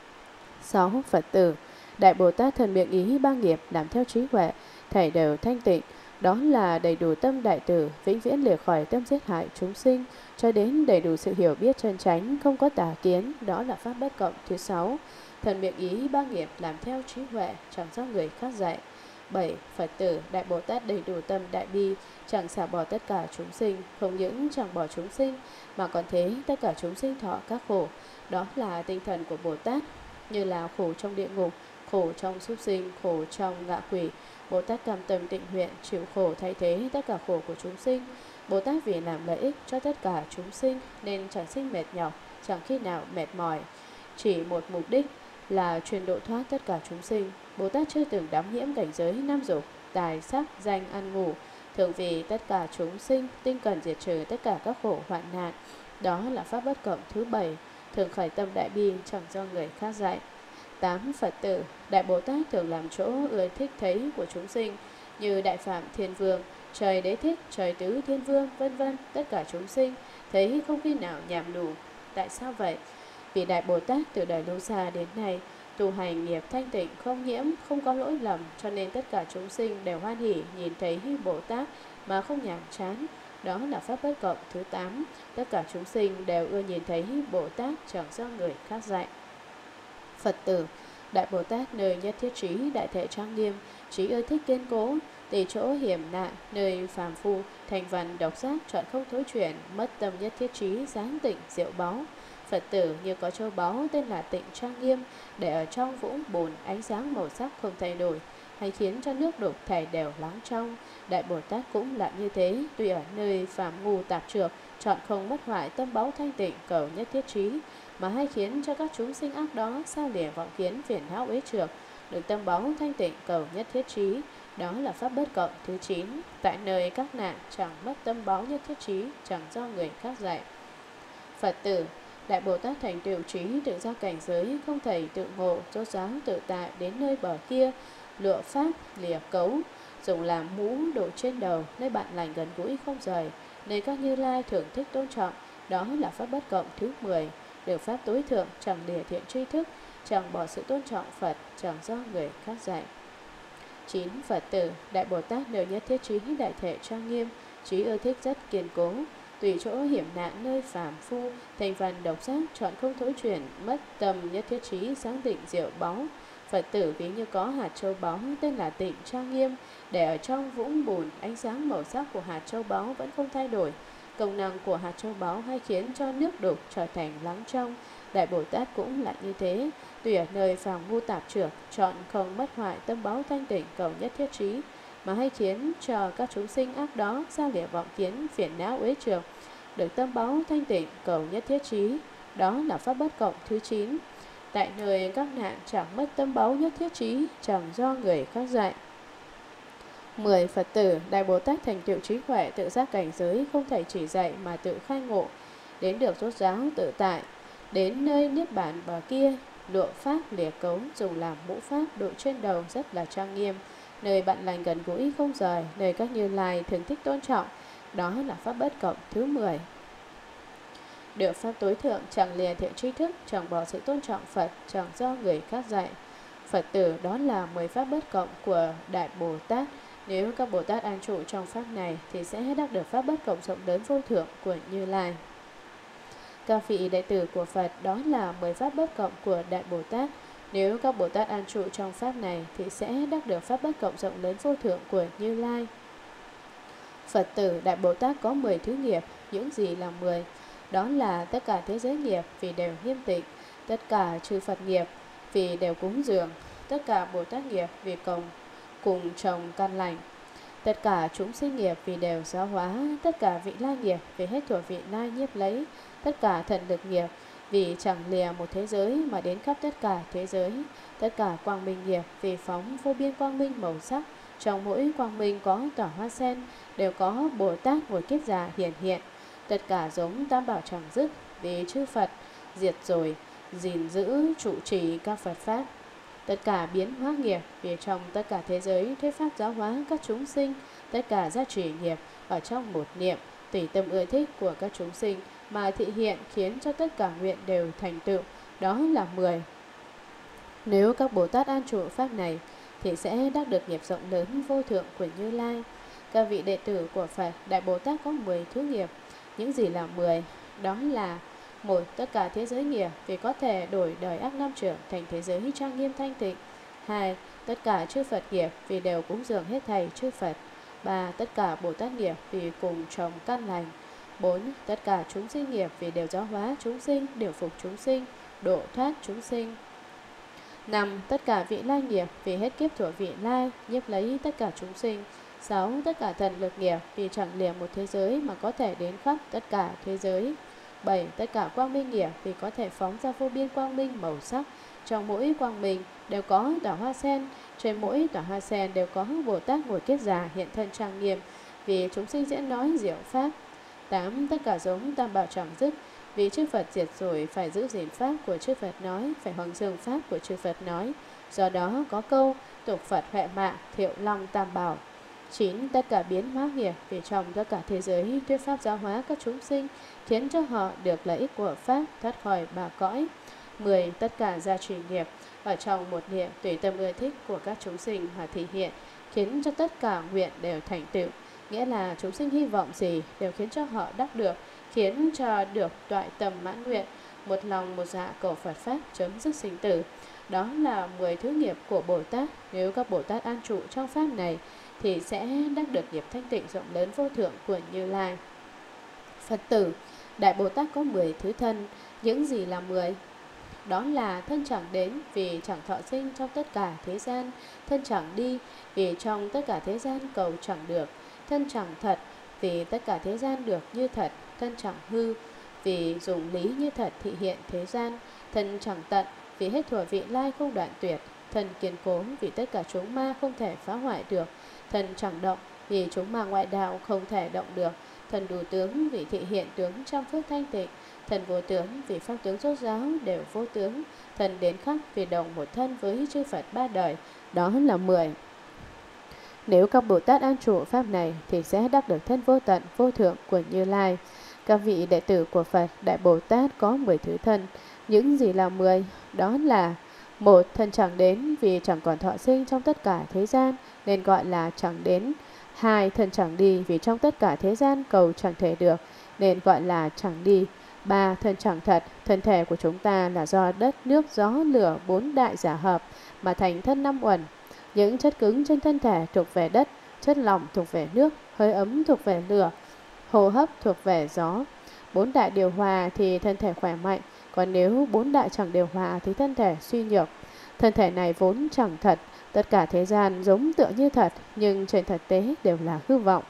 S1: 6. Phật tử, Đại Bồ Tát thần miệng ý ba nghiệp làm theo trí huệ, thảy đều thanh tịnh. Đó là đầy đủ tâm đại từ, vĩnh viễn lìa khỏi tâm giết hại chúng sinh, cho đến đầy đủ sự hiểu biết chân chánh, không có tà kiến. Đó là pháp bất cộng thứ 6. Thần miệng ý ba nghiệp làm theo trí huệ, chẳng do người khác dạy. 7. Phật tử, Đại Bồ Tát đầy đủ tâm đại bi, chẳng xả bỏ tất cả chúng sinh, không những chẳng bỏ chúng sinh, mà còn thế tất cả chúng sinh thọ các khổ. Đó là tinh thần của Bồ Tát, như là khổ trong địa ngục, khổ trong súc sinh, khổ trong ngạ quỷ. Bồ Tát cam tâm tịnh nguyện, chịu khổ thay thế tất cả khổ của chúng sinh. Bồ Tát vì làm lợi ích cho tất cả chúng sinh, nên chẳng sinh mệt nhọc, chẳng khi nào mệt mỏi. Chỉ một mục đích là truyền độ thoát tất cả chúng sinh. Bồ Tát chưa từng đắm nhiễm cảnh giới năm dục, tài, sắc, danh, ăn ngủ, thường vì tất cả chúng sinh tinh cần diệt trừ tất cả các khổ hoạn nạn. Đó là pháp bất cộng thứ 7, thường khởi tâm đại bi, chẳng do người khác dạy. 8. Phật tử. Đại Bồ Tát thường làm chỗ ưa thích thấy của chúng sinh, như Đại Phạm Thiên Vương, trời Đế Thích, trời Tứ Thiên Vương, vân vân. Tất cả chúng sinh thấy không khi nào nhàm nhủ. Tại sao vậy? Vì Đại Bồ Tát từ đời lâu xa đến nay tu hành nghiệp thanh tịnh, không nhiễm, không có lỗi lầm, cho nên tất cả chúng sinh đều hoan hỉ nhìn thấy Bồ Tát mà không nhàm chán. Đó là pháp bất cộng thứ 8. Tất cả chúng sinh đều ưa nhìn thấy Bồ Tát, chẳng do người khác dạy. Phật tử. Đại Bồ Tát nơi nhất thiết trí, đại thể trang nghiêm, trí ưa thích kiên cố, tỳ chỗ hiểm nạn, nơi phàm phu, thành văn độc giác, chọn không thối chuyển, mất tâm nhất thiết trí, sáng tịnh, diệu báu. Phật tử như có châu báu tên là tịnh trang nghiêm, để ở trong vũng bùn, ánh sáng màu sắc không thay đổi, hay khiến cho nước đục thảy đều lắng trong. Đại Bồ Tát cũng là như thế, tuy ở nơi phàm ngu tạp trược, chọn không mất hoại tâm báu thanh tịnh, cầu nhất thiết trí, mà hay khiến cho các chúng sinh ác đó sao lìa vọng kiến phiền não uế trược, được tâm báu thanh tịnh, cầu nhất thiết trí. Đó là pháp bất cộng thứ 9. Tại nơi các nạn chẳng mất tâm báu nhất thiết trí, chẳng do người khác dạy. Phật tử. Đại Bồ Tát thành tựu trí tự do cảnh giới, không thể tự ngộ, rốt ráo tự tại, đến nơi bờ kia, lựa pháp, lìa cấu, dùng làm mũ độ trên đầu, nơi bạn lành gần gũi không rời, nơi các Như Lai thưởng thích tôn trọng. Đó là pháp bất cộng thứ 10. Được pháp tối thượng, chẳng lìa thiện tri thức, chẳng bỏ sự tôn trọng Phật, chẳng do người khác dạy. 9. Phật tử. Đại Bồ Tát đều nhất thiết trí đại thể trang nghiêm, trí ưa thích rất kiên cố, tùy chỗ hiểm nạn nơi phàm phu, thành phần độc giác, chọn không thối chuyển, mất tâm nhất thiết trí, sáng tịnh diệu báu. Phật tử ví như có hạt châu báu tên là tịnh trang nghiêm, để ở trong vũng bùn, ánh sáng màu sắc của hạt châu báu vẫn không thay đổi. Công năng của hạt châu báu hay khiến cho nước đục trở thành lắng trong. Đại Bồ Tát cũng là như thế, tuy ở nơi phàm ngu tạp trược, chọn không mất hoại tâm báu thanh tịnh, cầu nhất thiết trí, mà hay khiến cho các chúng sinh ác đó sao lìa vọng kiến phiền não uế trược, được tâm báu thanh tịnh, cầu nhất thiết trí. Đó là pháp bất cộng thứ 9. Tại nơi các nạn chẳng mất tâm báu nhất thiết trí, chẳng do người khác dạy. 10. Phật tử. Đại Bồ Tát thành tựu trí huệ tự giác cảnh giới, không thể chỉ dạy mà tự khai ngộ, đến được rốt ráo tự tại, đến nơi niết bàn bờ kia, lựa pháp lìa cấu, dùng làm mũ pháp đội trên đầu, rất là trang nghiêm, nơi bạn lành gần gũi không rời, nơi các Như Lai thường thích tôn trọng. Đó là pháp bất cộng thứ 10. Được pháp tối thượng, chẳng lìa thiện tri thức, chẳng bỏ sự tôn trọng Phật, chẳng do người khác dạy. Phật tử. Đó là 10 pháp bất cộng của Đại Bồ Tát. Nếu các Bồ Tát an trụ trong pháp này thì sẽ đắc được pháp bất cộng rộng lớn vô thượng của Như Lai. Các vị đệ tử của Phật. Đó là 10 pháp bất cộng của Đại Bồ Tát. Nếu các Bồ Tát an trụ trong pháp này thì sẽ đắc được pháp bất cộng rộng lớn vô thượng của Như Lai. Phật tử. Đại Bồ Tát có 10 thứ nghiệp. Những gì là 10? Đó là tất cả thế giới nghiệp vì đều nghiêm tịnh, tất cả chư Phật nghiệp vì đều cúng dường, tất cả Bồ Tát nghiệp vì cùng trồng căn lành, tất cả chúng sinh nghiệp vì đều giáo hóa, tất cả vị lai nghiệp vì hết thuở vị lai nhiếp lấy, tất cả thần lực nghiệp vì chẳng lìa một thế giới mà đến khắp tất cả thế giới, tất cả quang minh nghiệp vì phóng vô biên quang minh màu sắc, trong mỗi quang minh có tỏa hoa sen, đều có Bồ Tát ngồi kiết già hiển hiện. Tất cả giống tam bảo chẳng dứt vì chư Phật diệt rồi, gìn giữ trụ trì các Phật pháp. Tất cả biến hóa nghiệp vì trong tất cả thế giới thuyết pháp giáo hóa các chúng sinh, tất cả gia trì nghiệp ở trong một niệm, tùy tâm ưa thích của các chúng sinh mà thị hiện, khiến cho tất cả nguyện đều thành tựu. Đó là 10. Nếu các Bồ Tát an trụ pháp này thì sẽ đắc được nghiệp rộng lớn vô thượng của Như Lai. Các vị đệ tử của Phật. Đại Bồ Tát có 10 thứ nghiệp. Những gì là 10? Đó là: 1. Tất cả thế giới nghiệp vì có thể đổi đời ác năm trưởng thành thế giới trang nghiêm thanh tịnh. 2. Tất cả chư Phật nghiệp vì đều cúng dường hết thảy chư Phật. 3. Tất cả Bồ Tát nghiệp vì cùng trồng căn lành. 4. Tất cả chúng sinh nghiệp vì đều giáo hóa chúng sinh, điều phục chúng sinh, độ thoát chúng sinh. 5. Tất cả vị lai nghiệp vì hết kiếp thuở vị lai, nhiếp lấy tất cả chúng sinh. 6. Tất cả thần lực nghiệp vì chẳng lìa một thế giới mà có thể đến khắp tất cả thế giới. 7. Tất cả quang minh nghiệp vì có thể phóng ra vô biên quang minh màu sắc, Trong mỗi quang minh đều có tỏa hoa sen, trên mỗi tỏa hoa sen đều có Bồ Tát ngồi kiết già hiện thân trang nghiêm, vì chúng sinh sẽ nói diệu pháp. 8. Tất cả giống tam bảo chẳng dứt, vì chư Phật diệt rồi phải giữ gìn pháp của chư Phật nói, phải hoằng dương pháp của chư Phật nói. Do đó có câu tục Phật huệ mạng thiệu long tam bảo. 9. Tất cả biến hóa nghiệp, vì trong tất cả thế giới thuyết pháp giáo hóa các chúng sinh, khiến cho họ được lợi ích của pháp, thoát khỏi ba cõi. 10. Tất cả gia trì nghiệp, ở trong một niệm tùy tâm ưa thích của các chúng sinh mà thị hiện, khiến cho tất cả nguyện đều thành tựu. Nghĩa là chúng sinh hy vọng gì đều khiến cho họ đắc được, khiến cho được toại tầm mãn nguyện, một lòng một dạ cầu Phật pháp chấm dứt sinh tử. Đó là 10 thứ nghiệp của Bồ Tát. Nếu các Bồ Tát an trụ trong pháp này thì sẽ đắc được nghiệp thanh tịnh rộng lớn vô thượng của Như Lai. Phật tử, Đại Bồ Tát có 10 thứ thân. Những gì là 10? Đó là thân chẳng đến vì chẳng thọ sinh trong tất cả thế gian, thân chẳng đi vì trong tất cả thế gian cầu chẳng được, thân chẳng thật vì tất cả thế gian được như thật, thân chẳng hư vì dùng lý như thật thị hiện thế gian, thân chẳng tận vì hết thuở vị lai không đoạn tuyệt, thân kiên cố vì tất cả chúng ma không thể phá hoại được, thân chẳng động vì chúng ma ngoại đạo không thể động được, thân đủ tướng vì thị hiện tướng trong phước thanh tịnh, thân vô tướng vì pháp tướng rốt ráo đều vô tướng, thân đến khắc vì đồng một thân với chư Phật ba đời. Đó là 10. Nếu các Bồ Tát an trụ pháp này thì sẽ đắc được thân vô tận vô thượng của Như Lai. Các vị đệ tử của Phật Đại Bồ Tát có 10 thứ thân. Những gì là 10? Đó là: 1. Thân chẳng đến vì chẳng còn thọ sinh trong tất cả thế gian nên gọi là chẳng đến. 2. Thân chẳng đi vì trong tất cả thế gian cầu chẳng thể được nên gọi là chẳng đi. 3. Thân chẳng thật, thân thể của chúng ta là do đất, nước, gió, lửa 4 đại giả hợp mà thành thân 5 uẩn. Những chất cứng trên thân thể thuộc về đất, chất lỏng thuộc về nước, hơi ấm thuộc về lửa, hô hấp thuộc về gió. 4 đại điều hòa thì thân thể khỏe mạnh, còn nếu 4 đại chẳng điều hòa thì thân thể suy nhược. Thân thể này vốn chẳng thật, tất cả thế gian giống tựa như thật, nhưng trên thực tế đều là hư vọng.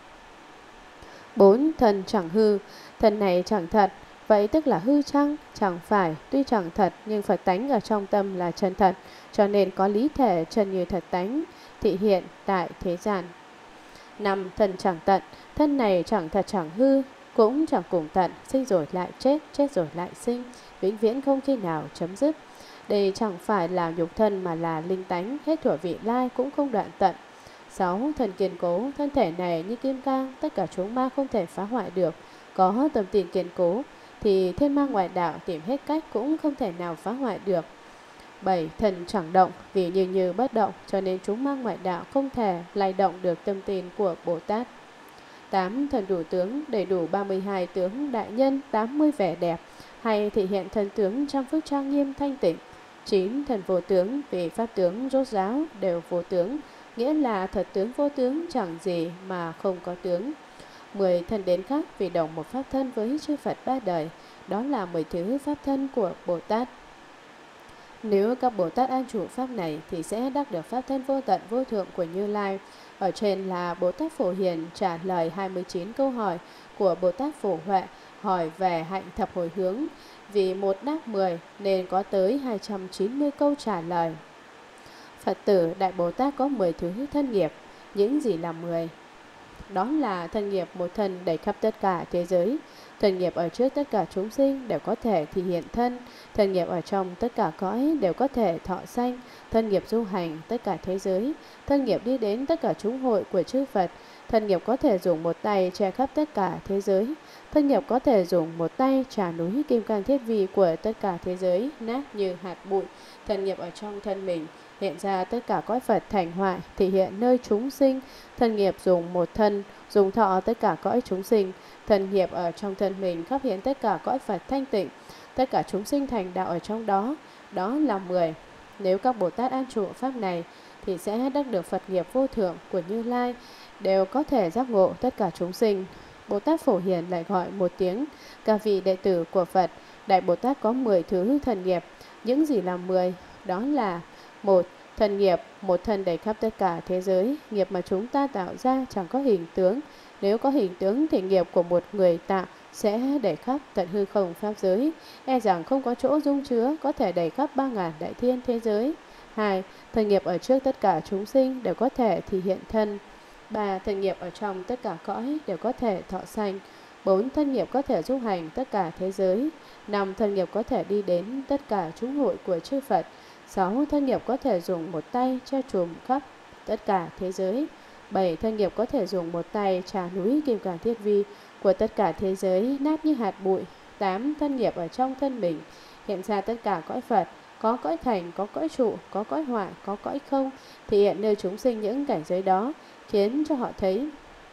S1: 4. Thân chẳng hư, thân này chẳng thật, vậy tức là hư chăng? Chẳng phải, tuy chẳng thật nhưng Phật tánh ở trong tâm là chân thật, cho nên có lý thể chân như thật tánh, thị hiện tại thế gian. 5. Thân chẳng tận, thân này chẳng thật chẳng hư, cũng chẳng cùng tận, sinh rồi lại chết, chết rồi lại sinh, vĩnh viễn không khi nào chấm dứt. Đây chẳng phải là nhục thân mà là linh tánh, hết thuở vị lai cũng không đoạn tận. 6. Thân kiên cố, thân thể này như kim cang, tất cả chúng ma không thể phá hoại được. Có tâm tin kiên cố thì thiên ma ngoại đạo tìm hết cách cũng không thể nào phá hoại được. 7. Thân chẳng động, vì như bất động, cho nên chúng ma ngoại đạo không thể lay động được tâm tin của Bồ Tát. 8. Thân đủ tướng, đầy đủ 32 tướng đại nhân, 80 vẻ đẹp, hay thể hiện thân tướng trong phước trang nghiêm thanh tịnh. 9. Thân vô tướng, vì pháp tướng rốt ráo đều vô tướng, nghĩa là thật tướng vô tướng chẳng gì mà không có tướng. 10. Thân đến khác vì đồng một pháp thân với chư Phật ba đời, đó là 10 thứ pháp thân của Bồ Tát. Nếu các Bồ Tát an trụ pháp này thì sẽ đắc được pháp thân vô tận vô thượng của Như Lai. Ở trên là Bồ Tát Phổ Hiền trả lời 29 câu hỏi của Bồ Tát Phổ Huệ hỏi về hạnh thập hồi hướng. Vì một đáp 10 nên có tới 290 câu trả lời. Phật tử Đại Bồ Tát có 10 thứ thân nghiệp. Những gì là 10? Đó là thân nghiệp một thân đầy khắp tất cả thế giới. Thân nghiệp ở trước tất cả chúng sinh đều có thể thị hiện thân. Thân nghiệp ở trong tất cả cõi đều có thể thọ sanh. Thân nghiệp du hành tất cả thế giới. Thân nghiệp đi đến tất cả chúng hội của chư Phật. Thân nghiệp có thể dùng một tay che khắp tất cả thế giới. Thân nghiệp có thể dùng một tay trả núi kim cang thiết vi của tất cả thế giới nát như hạt bụi. Thân nghiệp ở trong thân mình hiện ra tất cả cõi Phật thành hoại, thể hiện nơi chúng sinh. Thân nghiệp dùng một thân, dùng thọ tất cả cõi chúng sinh. Thân nghiệp ở trong thân mình khắp hiện tất cả cõi Phật thanh tịnh, tất cả chúng sinh thành đạo ở trong đó. Đó là 10. Nếu các Bồ Tát an trụ pháp này thì sẽ đắc được Phật nghiệp vô thượng của Như Lai, đều có thể giác ngộ tất cả chúng sinh. Bồ Tát Phổ Hiền lại gọi một tiếng các vị đệ tử của Phật. Đại Bồ Tát có 10 thứ thân nghiệp. Những gì là 10? Đó là: 1. Thân nghiệp, một thân đầy khắp tất cả thế giới. Nghiệp mà chúng ta tạo ra chẳng có hình tướng. Nếu có hình tướng thì nghiệp của một người tạo sẽ đẩy khắp tận hư không pháp giới, e rằng không có chỗ dung chứa, có thể đẩy khắp 3.000 đại thiên thế giới. 2. Thần nghiệp ở trước tất cả chúng sinh đều có thể thì hiện thân. 3. Thần nghiệp ở trong tất cả cõi đều có thể thọ sanh. 4. Thân nghiệp có thể du hành tất cả thế giới. 5. Thân nghiệp có thể đi đến tất cả chúng hội của chư Phật. 6. Thân nghiệp có thể dùng một tay che chùm khắp tất cả thế giới. 7. Thân nghiệp có thể dùng một tay trà núi kim cang thiết vi của tất cả thế giới nát như hạt bụi. 8. Thân nghiệp ở trong thân mình hiện ra tất cả cõi Phật, có cõi thành, có cõi trụ, có cõi hoại, có cõi không, thì hiện nơi chúng sinh những cảnh giới đó, khiến cho họ thấy.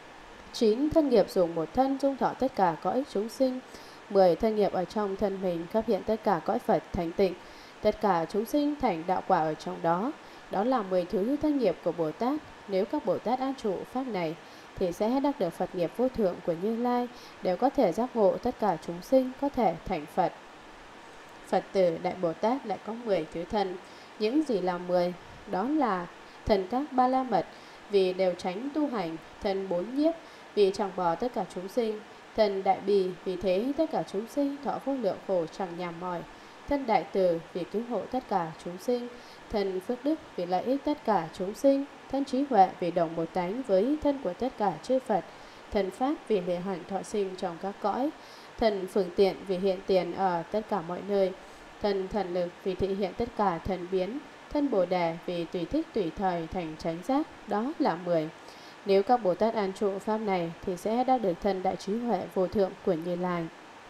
S1: 9. Thân nghiệp dùng một thân dung thọ tất cả cõi chúng sinh. 10. Thân nghiệp ở trong thân mình khắp hiện tất cả cõi Phật thành tịnh, tất cả chúng sinh thành đạo quả ở trong đó. Đó là 10 thứ thân nghiệp của Bồ Tát. Nếu các Bồ Tát an trụ pháp này thì sẽ đắc được Phật nghiệp vô thượng của Như Lai, đều có thể giác ngộ tất cả chúng sinh có thể thành Phật. Phật tử Đại Bồ Tát lại có 10 thứ thân. Những gì là 10? Đó là thần các ba la mật, vì đều tránh tu hành; thần 4 nhiếp, vì chẳng bỏ tất cả chúng sinh; thần đại bì, vì thế tất cả chúng sinh thọ vô lượng khổ chẳng nhàm mỏi; thân đại từ, vì cứu hộ tất cả chúng sinh; thân phước đức, vì lợi ích tất cả chúng sinh; thân trí huệ, vì đồng một tánh với thân của tất cả chư Phật; thân pháp, vì lìa hẳn thọ sinh trong các cõi; thần phương tiện, vì hiện tiền ở tất cả mọi nơi; thân thần lực, vì thị hiện tất cả thần biến; thân Bồ Đề, vì tùy thích tùy thời thành chánh giác. Đó là 10. Nếu các Bồ Tát an trụ pháp này thì sẽ đắc được thân đại trí huệ vô thượng của Như Lai.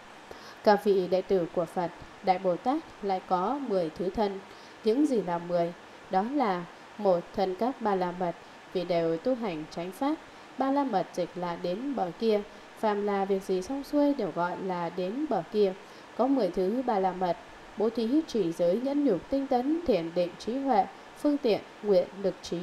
S1: Các vị đệ tử của Phật Đại Bồ Tát lại có 10 thứ thân. Những gì là 10? Đó là: 1. Thân các ba la mật, vì đều tu hành chánh pháp. Ba la mật dịch là đến bờ kia, phàm là việc gì xong xuôi đều gọi là đến bờ kia. Có 10 thứ ba la mật: bố thí, trì giới, nhẫn nhục, tinh tấn, thiền định, trí huệ, phương tiện, nguyện, lực trí.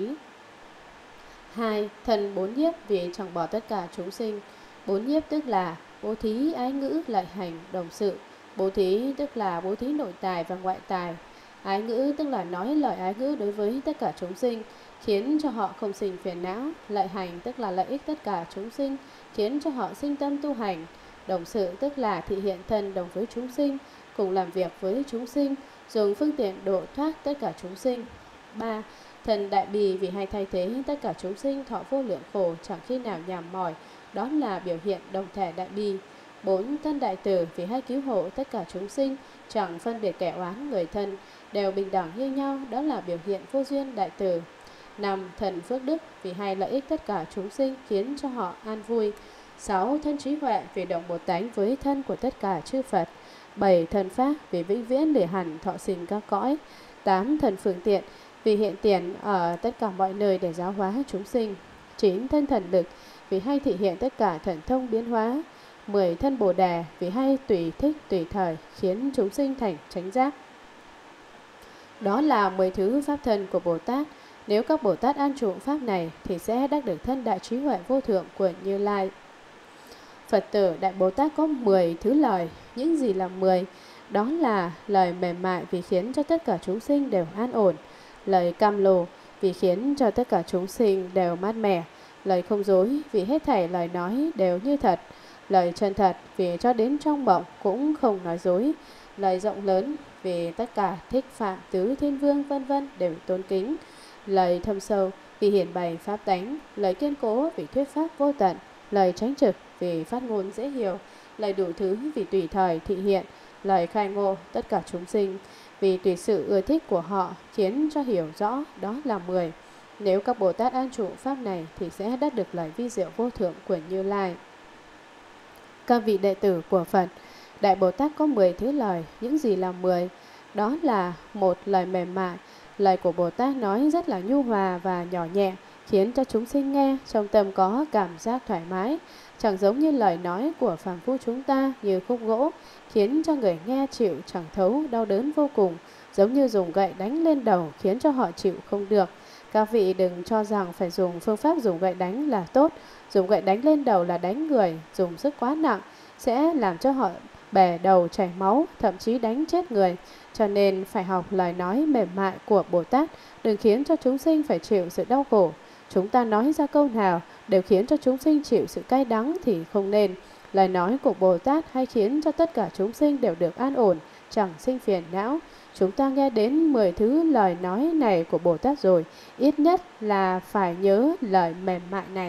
S1: 2. Thần 4 nhiếp, vì chẳng bỏ tất cả chúng sinh. 4 nhiếp tức là bố thí, ái ngữ, lợi hành, đồng sự. Bố thí tức là bố thí nội tài và ngoại tài. Ái ngữ tức là nói lời ái ngữ đối với tất cả chúng sinh, khiến cho họ không sinh phiền não. Lợi hành tức là lợi ích tất cả chúng sinh, khiến cho họ sinh tâm tu hành. Đồng sự tức là thị hiện thân đồng với chúng sinh, cùng làm việc với chúng sinh, dùng phương tiện độ thoát tất cả chúng sinh. 3. Thần đại bì, vì hay thay thế tất cả chúng sinh thọ vô lượng khổ, chẳng khi nào nhàm mỏi. Đó là biểu hiện đồng thể đại bi. 4. Thân đại từ, vì hay cứu hộ tất cả chúng sinh, chẳng phân biệt kẻ oán người thân, đều bình đẳng như nhau. Đó là biểu hiện vô duyên đại từ. 5. Thần phước đức, vì hay lợi ích tất cả chúng sinh, khiến cho họ an vui. 6. Thân trí huệ, vì đồng một tánh với thân của tất cả chư Phật. 7. Thần pháp, vì vĩnh viễn lìa hẳn thọ sinh các cõi. 8. Thần phương tiện, vì hiện tiền ở tất cả mọi nơi để giáo hóa chúng sinh. 9. Thân thần lực, vì hay thị hiện tất cả thần thông biến hóa. 10. Thân Bồ Đề, vì hay tùy thích tùy thời, khiến chúng sinh thành chánh giác. Đó là 10 thứ pháp thân của Bồ Tát. Nếu các Bồ Tát an trụ pháp này thì sẽ đắc được thân đại trí huệ vô thượng của Như Lai. Phật tử Đại Bồ Tát có 10 thứ lời. Những gì là 10? Đó là lời mềm mại, vì khiến cho tất cả chúng sinh đều an ổn; lời cam lồ, vì khiến cho tất cả chúng sinh đều mát mẻ; lời không dối, vì hết thảy lời nói đều như thật; lời chân thật, vì cho đến trong mộng cũng không nói dối; lời rộng lớn, vì tất cả thích phạm tứ thiên vương vân vân đều tôn kính; lời thâm sâu, vì hiển bày pháp tánh; lời kiên cố, vì thuyết pháp vô tận; lời tránh trực, vì phát ngôn dễ hiểu; lời đủ thứ, vì tùy thời thị hiện; lời khai ngộ tất cả chúng sinh, vì tùy sự ưa thích của họ, khiến cho hiểu rõ. Đó là 10. Nếu các Bồ Tát an trụ pháp này thì sẽ đắc được lời vi diệu vô thượng của Như Lai. Các vị đệ tử của Phật Đại Bồ Tát có 10 thứ lời. Những gì là 10? Đó là: 1. Lời mềm mại. Lời của Bồ Tát nói rất là nhu hòa và nhỏ nhẹ, khiến cho chúng sinh nghe trong tâm có cảm giác thoải mái, chẳng giống như lời nói của phàm phu chúng ta như khúc gỗ, khiến cho người nghe chịu chẳng thấu, đau đớn vô cùng, giống như dùng gậy đánh lên đầu, khiến cho họ chịu không được. Các vị đừng cho rằng phải dùng phương pháp dùng gậy đánh là tốt. Dùng gậy đánh lên đầu là đánh người, dùng sức quá nặng sẽ làm cho họ bể đầu chảy máu, thậm chí đánh chết người. Cho nên phải học lời nói mềm mại của Bồ Tát, đừng khiến cho chúng sinh phải chịu sự đau khổ. Chúng ta nói ra câu nào đều khiến cho chúng sinh chịu sự cay đắng thì không nên. Lời nói của Bồ Tát hay khiến cho tất cả chúng sinh đều được an ổn, chẳng sinh phiền não. Chúng ta nghe đến 10 thứ lời nói này của Bồ Tát rồi, ít nhất là phải nhớ lời mềm mại này.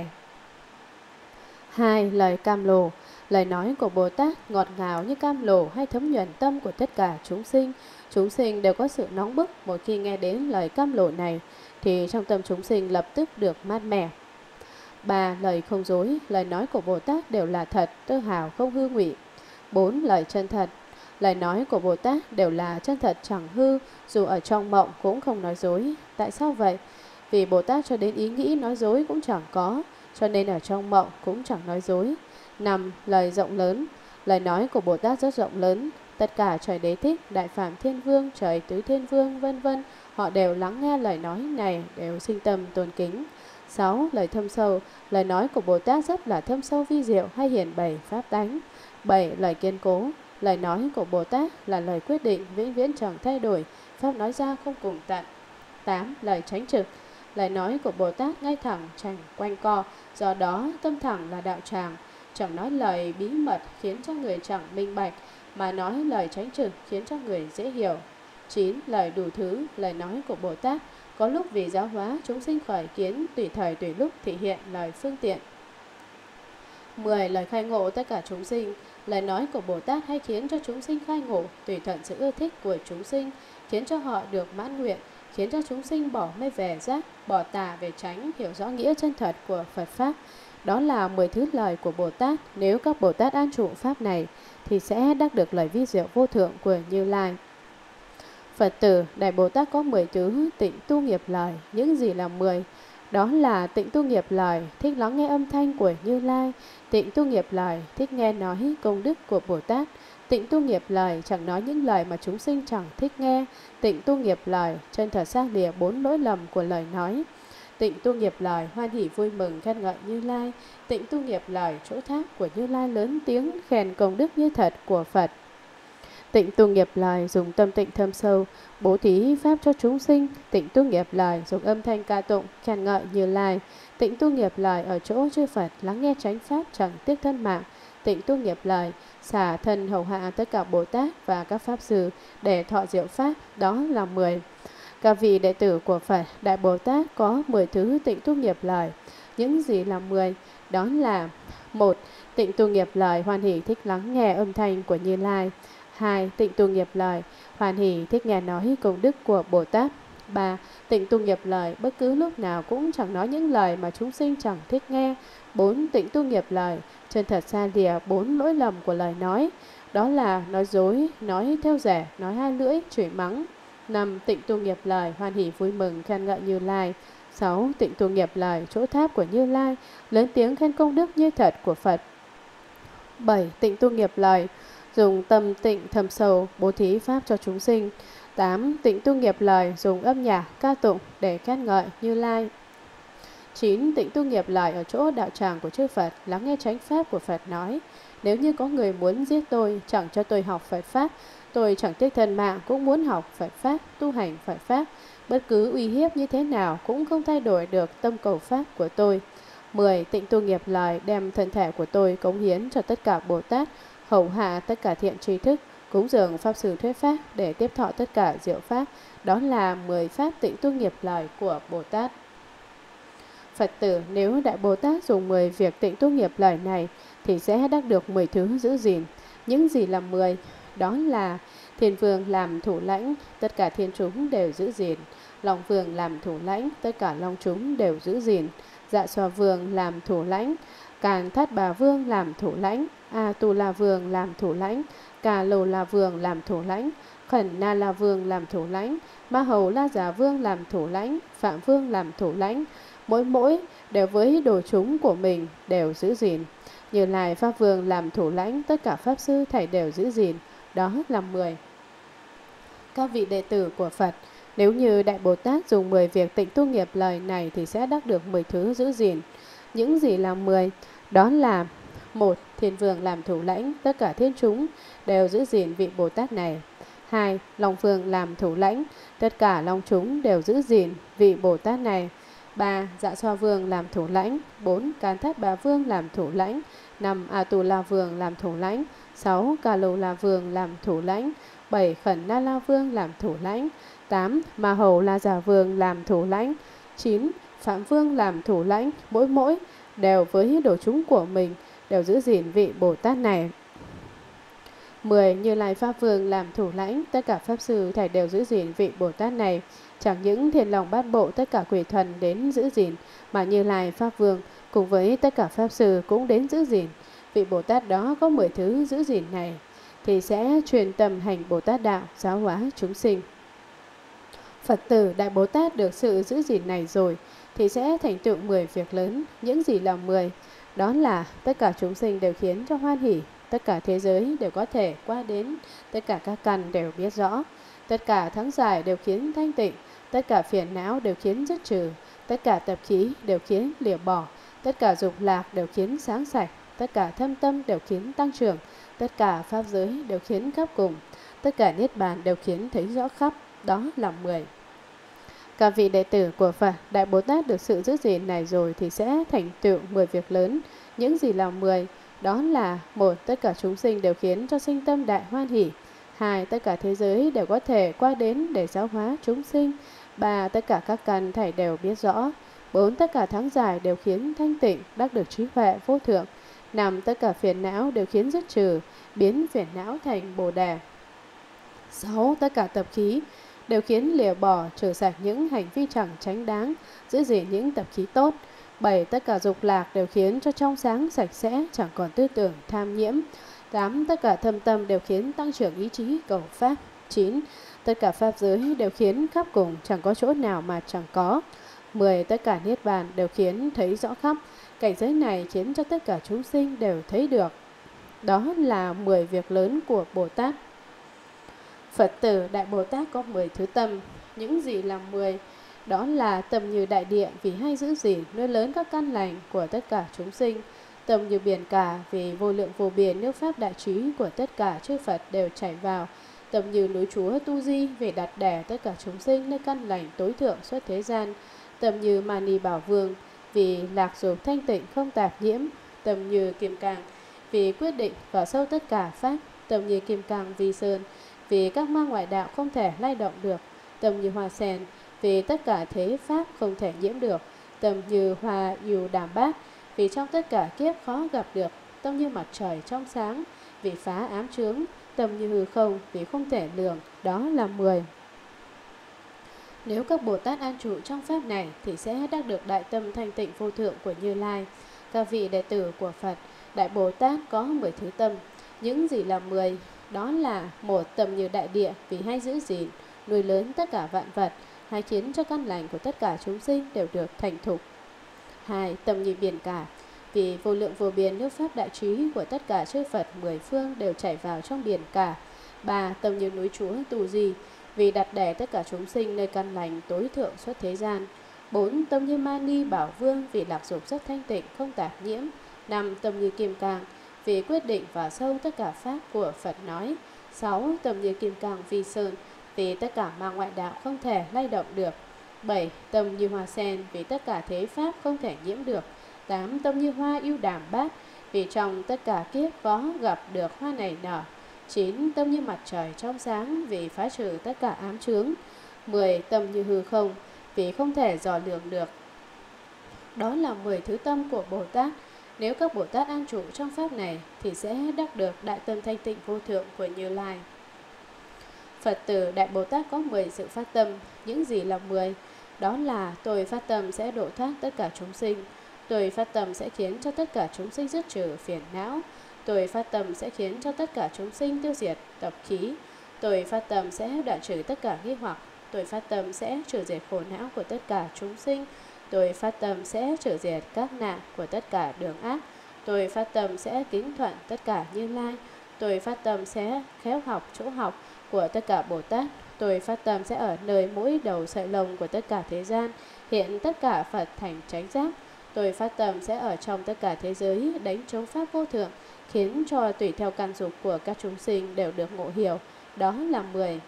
S1: 2. Lời cam lồ. Lời nói của Bồ Tát ngọt ngào như cam lồ hay thấm nhuần tâm của tất cả chúng sinh. Chúng sinh đều có sự nóng bức mỗi khi nghe đến lời cam lồ này, thì trong tâm chúng sinh lập tức được mát mẻ. 3. Lời không dối. Lời nói của Bồ Tát đều là thật, tơ hào, không hư ngụy. 4. Lời chân thật. Lời nói của Bồ Tát đều là chân thật chẳng hư, dù ở trong mộng cũng không nói dối. Tại sao vậy? Vì Bồ Tát cho đến ý nghĩ nói dối cũng chẳng có, cho nên ở trong mộng cũng chẳng nói dối. 5. Lời rộng lớn. Lời nói của Bồ Tát rất rộng lớn. Tất cả trời Đế Thích, Đại Phạm Thiên Vương, trời Tứ Thiên Vương, vân vân, họ đều lắng nghe lời nói này, đều sinh tâm tôn kính. 6. Lời thâm sâu. Lời nói của Bồ Tát rất là thâm sâu vi diệu hay hiển bày pháp tánh. 7. Lời kiên cố. Lời nói của Bồ Tát là lời quyết định vĩnh viễn chẳng thay đổi, pháp nói ra không cùng tận. 8. Lời chánh trực. Lời nói của Bồ Tát ngay thẳng chẳng quanh co, do đó tâm thẳng là đạo tràng, chẳng nói lời bí mật khiến cho người chẳng minh bạch, mà nói lời chánh trực khiến cho người dễ hiểu. 9. Lời đủ thứ. Lời nói của Bồ Tát có lúc vì giáo hóa chúng sinh khởi kiến, tùy thời tùy lúc thể hiện lời phương tiện. 10. Lời khai ngộ tất cả chúng sinh. Lời nói của Bồ Tát hay khiến cho chúng sinh khai ngộ, tùy thuận sự ưa thích của chúng sinh, khiến cho họ được mãn nguyện, khiến cho chúng sinh bỏ mê về giác, bỏ tà về chánh, hiểu rõ nghĩa chân thật của Phật Pháp. Đó là 10 thứ lời của Bồ Tát. Nếu các Bồ Tát an trụ Pháp này, thì sẽ đắc được lời vi diệu vô thượng của Như Lai. Phật tử, Đại Bồ Tát có 10 thứ tịnh tu nghiệp lời. Những gì là 10? Đó là tịnh tu nghiệp lời, thích lắng nghe âm thanh của Như Lai. Tịnh tu nghiệp lời, thích nghe nói công đức của Bồ Tát. Tịnh tu nghiệp lời, chẳng nói những lời mà chúng sinh chẳng thích nghe. Tịnh tu nghiệp lời, chân thật xa lìa 4 lỗi lầm của lời nói. Tịnh tu nghiệp lời, hoan hỷ vui mừng khen ngợi Như Lai. Tịnh tu nghiệp lời, chỗ tháp của Như Lai lớn tiếng khen công đức như thật của Phật. Tịnh tu nghiệp lời, dùng tâm tịnh thâm sâu, bố thí pháp cho chúng sinh. Tịnh tu nghiệp lời, dùng âm thanh ca tụng khen ngợi Như Lai. Tịnh tu nghiệp lời, ở chỗ chư Phật lắng nghe chánh pháp chẳng tiếc thân mạng. Tịnh tu nghiệp lời, xả thân hầu hạ tất cả Bồ Tát và các pháp sư để thọ diệu pháp. Đó là 10. Các vị đệ tử của Phật Đại Bồ Tát có 10 thứ tịnh tu nghiệp lời. Những gì là 10? Đó là: 1. Tịnh tu nghiệp lời, hoan hỷ thích lắng nghe âm thanh của Như Lai. 2. Tịnh tu nghiệp lời, hoan hỷ thích nghe nói công đức của Bồ Tát. 3. Tịnh tu nghiệp lời, bất cứ lúc nào cũng chẳng nói những lời mà chúng sinh chẳng thích nghe. 4. Tịnh tu nghiệp lời, chân thật xa lìa 4 lỗi lầm của lời nói. Đó là nói dối, nói theo rẻ, nói hai lưỡi, chửi mắng. 5. Tịnh tu nghiệp lời, hoan hỷ vui mừng khen ngợi Như Lai. 6. Tịnh tu nghiệp lời, chỗ tháp của Như Lai, lớn tiếng khen công đức như thật của Phật. 7. Tịnh tu nghiệp lời, dùng tâm tịnh thâm sâu, bố thí pháp cho chúng sinh. 8. Tịnh tu nghiệp lời, dùng âm nhạc, ca tụng để khen ngợi Như Lai. 9. Tịnh tu nghiệp lời, ở chỗ đạo tràng của chư Phật, lắng nghe chánh pháp của Phật nói. Nếu như có người muốn giết tôi, chẳng cho tôi học Phật Pháp, tôi chẳng tiếc thân mạng cũng muốn học Phật Pháp, tu hành Phật Pháp. Bất cứ uy hiếp như thế nào cũng không thay đổi được tâm cầu Pháp của tôi. 10. Tịnh tu nghiệp lời, đem thân thể của tôi cống hiến cho tất cả Bồ Tát, hầu hạ tất cả thiện tri thức, cúng dường Pháp Sư thuyết Pháp để tiếp thọ tất cả diệu Pháp. Đó là 10 Pháp tịnh tu nghiệp lời của Bồ Tát. Phật tử, nếu Đại Bồ Tát dùng 10 việc tịnh tu nghiệp lời này, thì sẽ đắc được 10 thứ giữ gìn. Những gì là 10? Đó là: Thiên Vương làm thủ lãnh, tất cả thiên chúng đều giữ gìn. Long Vương làm thủ lãnh, tất cả long chúng đều giữ gìn. Dạ Xoa Vương làm thủ lãnh, Càn Thát Bà Vương làm thủ lãnh, A Tu La Vương làm thủ lãnh, Cà Lô La Vương làm thủ lãnh, Khẩn Na La Vương làm thủ lãnh, Ma Hầu La Giả Vương làm thủ lãnh, Phạm Vương làm thủ lãnh. Mỗi đều với đồ chúng của mình đều giữ gìn. Như Lai Pháp Vương làm thủ lãnh, tất cả Pháp Sư thảy đều giữ gìn. Đó là 10. Các vị đệ tử của Phật, nếu như Đại Bồ Tát dùng 10 việc tịnh tu nghiệp lời này, thì sẽ đắc được 10 thứ giữ gìn. Những gì là 10? Đó là: 1. Thiên Vương làm thủ lãnh, tất cả thiên chúng đều giữ gìn vị Bồ Tát này. 2. Long Vương làm thủ lãnh, tất cả long chúng đều giữ gìn vị Bồ Tát này. 3. Dạ Xoa Vương làm thủ lãnh. 4. Càn Thát Bà Vương làm thủ lãnh. 5. A Tu La Vương làm thủ lãnh. 6. Ca Lô La Vương làm thủ lãnh. 7. Khẩn Na La Vương làm thủ lãnh. 8. Ma Hầu La Già Vương làm thủ lãnh. 9. Phạm Vương làm thủ lãnh. Mỗi đều với đồ chúng của mình đều giữ gìn vị Bồ Tát này. 10. Như Lai Pháp Vương làm thủ lãnh. Tất cả Pháp Sư thảy đều giữ gìn vị Bồ Tát này. Chẳng những Thiên Long Bát Bộ tất cả quỷ thần đến giữ gìn, mà Như Lai Pháp Vương cùng với tất cả Pháp Sư cũng đến giữ gìn. Vị Bồ Tát đó có 10 thứ giữ gìn này thì sẽ truyền tâm hành Bồ Tát đạo, giáo hóa chúng sinh. Phật tử Đại Bồ Tát được sự giữ gìn này rồi thì sẽ thành tựu 10 việc lớn. Những gì là 10? Đó là tất cả chúng sinh đều khiến cho hoan hỷ, tất cả thế giới đều có thể qua đến, tất cả các căn đều biết rõ, tất cả thắng giải đều khiến thanh tịnh, tất cả phiền não đều khiến dứt trừ, tất cả tập khí đều khiến lìa bỏ, tất cả dục lạc đều khiến sáng sạch, tất cả thâm tâm đều khiến tăng trưởng, tất cả pháp giới đều khiến khắp cùng, tất cả niết bàn đều khiến thấy rõ khắp. Đó là 10. Các vị đệ tử của Phật Đại Bồ Tát được sự giữ gìn này rồi thì sẽ thành tựu 10 việc lớn. Những gì là 10? Đó là: 1. Tất cả chúng sinh đều khiến cho sinh tâm đại hoan hỷ. 2. Tất cả thế giới đều có thể qua đến để giáo hóa chúng sinh. 3. Tất cả các căn thảy đều biết rõ. 4. Tất cả thắng giải đều khiến thanh tịnh, đắc được trí huệ vô thượng. 5. Tất cả phiền não đều khiến dứt trừ, biến phiền não thành Bồ Đề. 6. Tất cả tập khí đều khiến lìa bỏ, trừ sạch những hành vi chẳng chánh đáng, giữ gìn những tập khí tốt. 7. Tất cả dục lạc đều khiến cho trong sáng sạch sẽ, chẳng còn tư tưởng tham nhiễm. 8. Tất cả thâm tâm đều khiến tăng trưởng ý chí cầu pháp. 9. Tất cả pháp giới đều khiến khắp cùng, chẳng có chỗ nào mà chẳng có. 10. Tất cả niết bàn đều khiến thấy rõ khắp. Cảnh giới này khiến cho tất cả chúng sinh đều thấy được. Đó là 10 việc lớn của Bồ Tát. Phật tử Đại Bồ Tát có 10 thứ tâm. Những gì là 10? Đó là tâm như đại địa vì hay giữ gìn, nuôi lớn các căn lành của tất cả chúng sinh. Tâm như biển cả vì vô lượng vô biên nước pháp đại trí của tất cả chư Phật đều chảy vào. Tâm như núi Chúa Tu Di vì đặt đẻ tất cả chúng sinh nơi căn lành tối thượng xuất thế gian. Tâm như Mani Bảo Vương vì lạc dục thanh tịnh không tạp nhiễm. Tâm như Kim Cang vì quyết định vào sâu tất cả pháp. Tâm như Kim Cang Vi Sơn vì các ma ngoại đạo không thể lay động được. Tâm như Hoa Sen vì tất cả thế pháp không thể nhiễm được. Tâm như Hoa Yêu Đàm Bát vì trong tất cả kiếp khó gặp được. Tâm như mặt trời trong sáng vì phá ám chướng. Tâm như hư không vì không thể lường. Đó là 10. Nếu các Bồ Tát an trụ trong pháp này thì sẽ đắc được đại tâm thanh tịnh vô thượng của Như Lai. Các vị đệ tử của Phật Đại Bồ Tát có 10 thứ tâm. Những gì là 10? Đó là: 1. Tâm như đại địa vì hay giữ gìn, nuôi lớn tất cả vạn vật, hay khiến cho căn lành của tất cả chúng sinh đều được thành thục. 2. Tâm như biển cả vì vô lượng vô biên nước pháp đại trí của tất cả chư Phật 10 phương đều chảy vào trong biển cả. 3. Tâm như núi Chúa Tu Di vì đặt đẻ tất cả chúng sinh nơi căn lành tối thượng xuất thế gian. 4. Tâm như Mani Bảo Vương vì lạc dục rất thanh tịnh không tạp nhiễm. 5. Tâm như Kim Cang vì quyết định và sâu tất cả pháp của Phật nói. 6. Tâm như Kim Cang Vi Sơn vì tất cả ma ngoại đạo không thể lay động được. 7. Tâm như Hoa Sen vì tất cả thế pháp không thể nhiễm được. 8. Tâm như Hoa Yêu Đàm Bát vì trong tất cả kiếp có gặp được hoa này nở. 9. Tâm như mặt trời trong sáng vì phá trừ tất cả ám chướng. 10. Tâm như hư không vì không thể dò lường được. Đó là 10 thứ tâm của Bồ Tát. Nếu các Bồ Tát an trụ trong pháp này thì sẽ đắc được đại tâm thanh tịnh vô thượng của Như Lai. Phật tử Đại Bồ Tát có 10 sự phát tâm. Những gì là 10? Đó là: tôi phát tâm sẽ độ thoát tất cả chúng sinh. Tôi phát tâm sẽ khiến cho tất cả chúng sinh dứt trừ phiền não. Tôi phát tâm sẽ khiến cho tất cả chúng sinh tiêu diệt tập khí. Tôi phát tâm sẽ đoạn trừ tất cả nghi hoặc. Tôi phát tâm sẽ trừ diệt khổ não của tất cả chúng sinh. Tôi phát tâm sẽ trừ diệt các nạn của tất cả đường ác. Tôi phát tâm sẽ kính thuận tất cả Như Lai. Tôi phát tâm sẽ khéo học chỗ học của tất cả Bồ Tát. Tôi phát tâm sẽ ở nơi mũi đầu sợi lông của tất cả thế gian, hiện tất cả Phật thành chánh giác. Tôi phát tâm sẽ ở trong tất cả thế giới đánh chống pháp vô thượng, khiến cho tùy theo căn dục của các chúng sinh đều được ngộ hiểu. Đó là 10.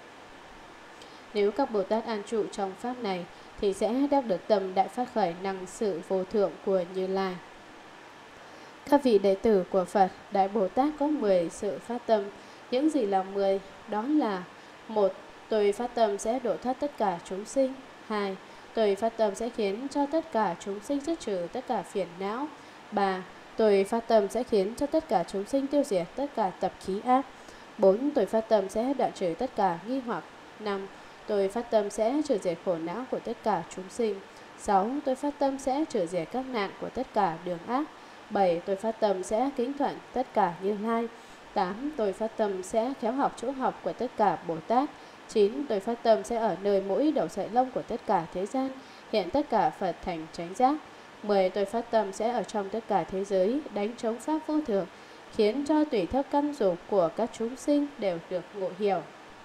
S1: Nếu các Bồ Tát an trụ trong pháp này thì sẽ đắc được tâm đại phát khởi năng sự vô thượng của Như Lai. Các vị đệ tử của Phật, Đại Bồ Tát có 10 sự phát tâm. Những gì là 10? Đó là: 1. Tôi phát tâm sẽ độ thoát tất cả chúng sinh. 2. Tôi phát tâm sẽ khiến cho tất cả chúng sinh dứt trừ tất cả phiền não. 3. Tôi phát tâm sẽ khiến cho tất cả chúng sinh tiêu diệt tất cả tập khí ác. 4. Tôi phát tâm sẽ đoạn trừ tất cả nghi hoặc. 5. Tôi phát tâm sẽ trừ diệt khổ não của tất cả chúng sinh. 6. Tôi phát tâm sẽ trừ diệt các nạn của tất cả đường ác. 7. Tôi phát tâm sẽ kính thuận tất cả Như Lai. 8. Tôi phát tâm sẽ khéo học chỗ học của tất cả Bồ Tát. 9. Tôi phát tâm sẽ ở nơi mỗi đầu sợi lông của tất cả thế gian, hiện tất cả Phật thành chánh giác. 10. Tôi phát tâm sẽ ở trong tất cả thế giới đánh chống pháp vô thường, khiến cho tùy theo căn dục của các chúng sinh đều được ngộ hiểu.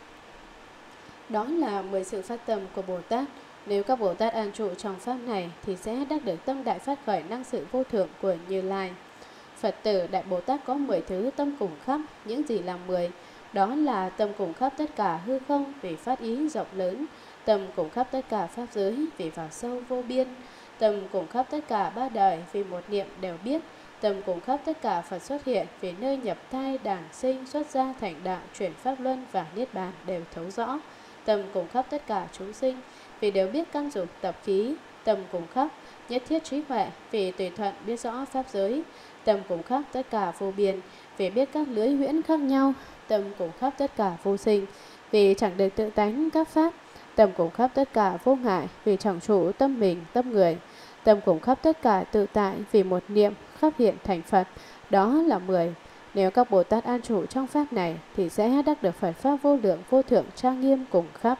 S1: Đó là 10 sự phát tâm của Bồ Tát. Nếu các Bồ Tát an trụ trong pháp này thì sẽ đắc được tâm đại phát khởi năng sự vô thượng của Như Lai. Phật tử Đại Bồ Tát có 10 thứ tâm cùng khắp. Những gì là 10? Đó là tâm cùng khắp tất cả hư không vì phát ý rộng lớn, tâm cùng khắp tất cả pháp giới vì vào sâu vô biên, tâm cùng khắp tất cả ba đời vì một niệm đều biết, tâm cùng khắp tất cả Phật xuất hiện vì nơi nhập thai đản sinh xuất gia thành đạo chuyển pháp luân và niết bàn đều thấu rõ, tâm cùng khắp tất cả chúng sinh vì đều biết căn dục tập khí, tâm cùng khắp nhất thiết trí huệ vì tùy thuận biết rõ pháp giới, tâm cùng khắp tất cả vô biên vì biết các lưới huyễn khác nhau, tâm cùng khắp tất cả vô sinh vì chẳng được tự tánh các pháp, tâm cùng khắp tất cả vô ngại vì chẳng trụ tâm mình tâm người, tâm cùng khắp tất cả tự tại vì một niệm khắp hiện thành Phật. Đó là 10. Nếu các Bồ Tát an trụ trong pháp này thì sẽ đắc được Phật pháp vô lượng vô thượng trang nghiêm cùng khắp.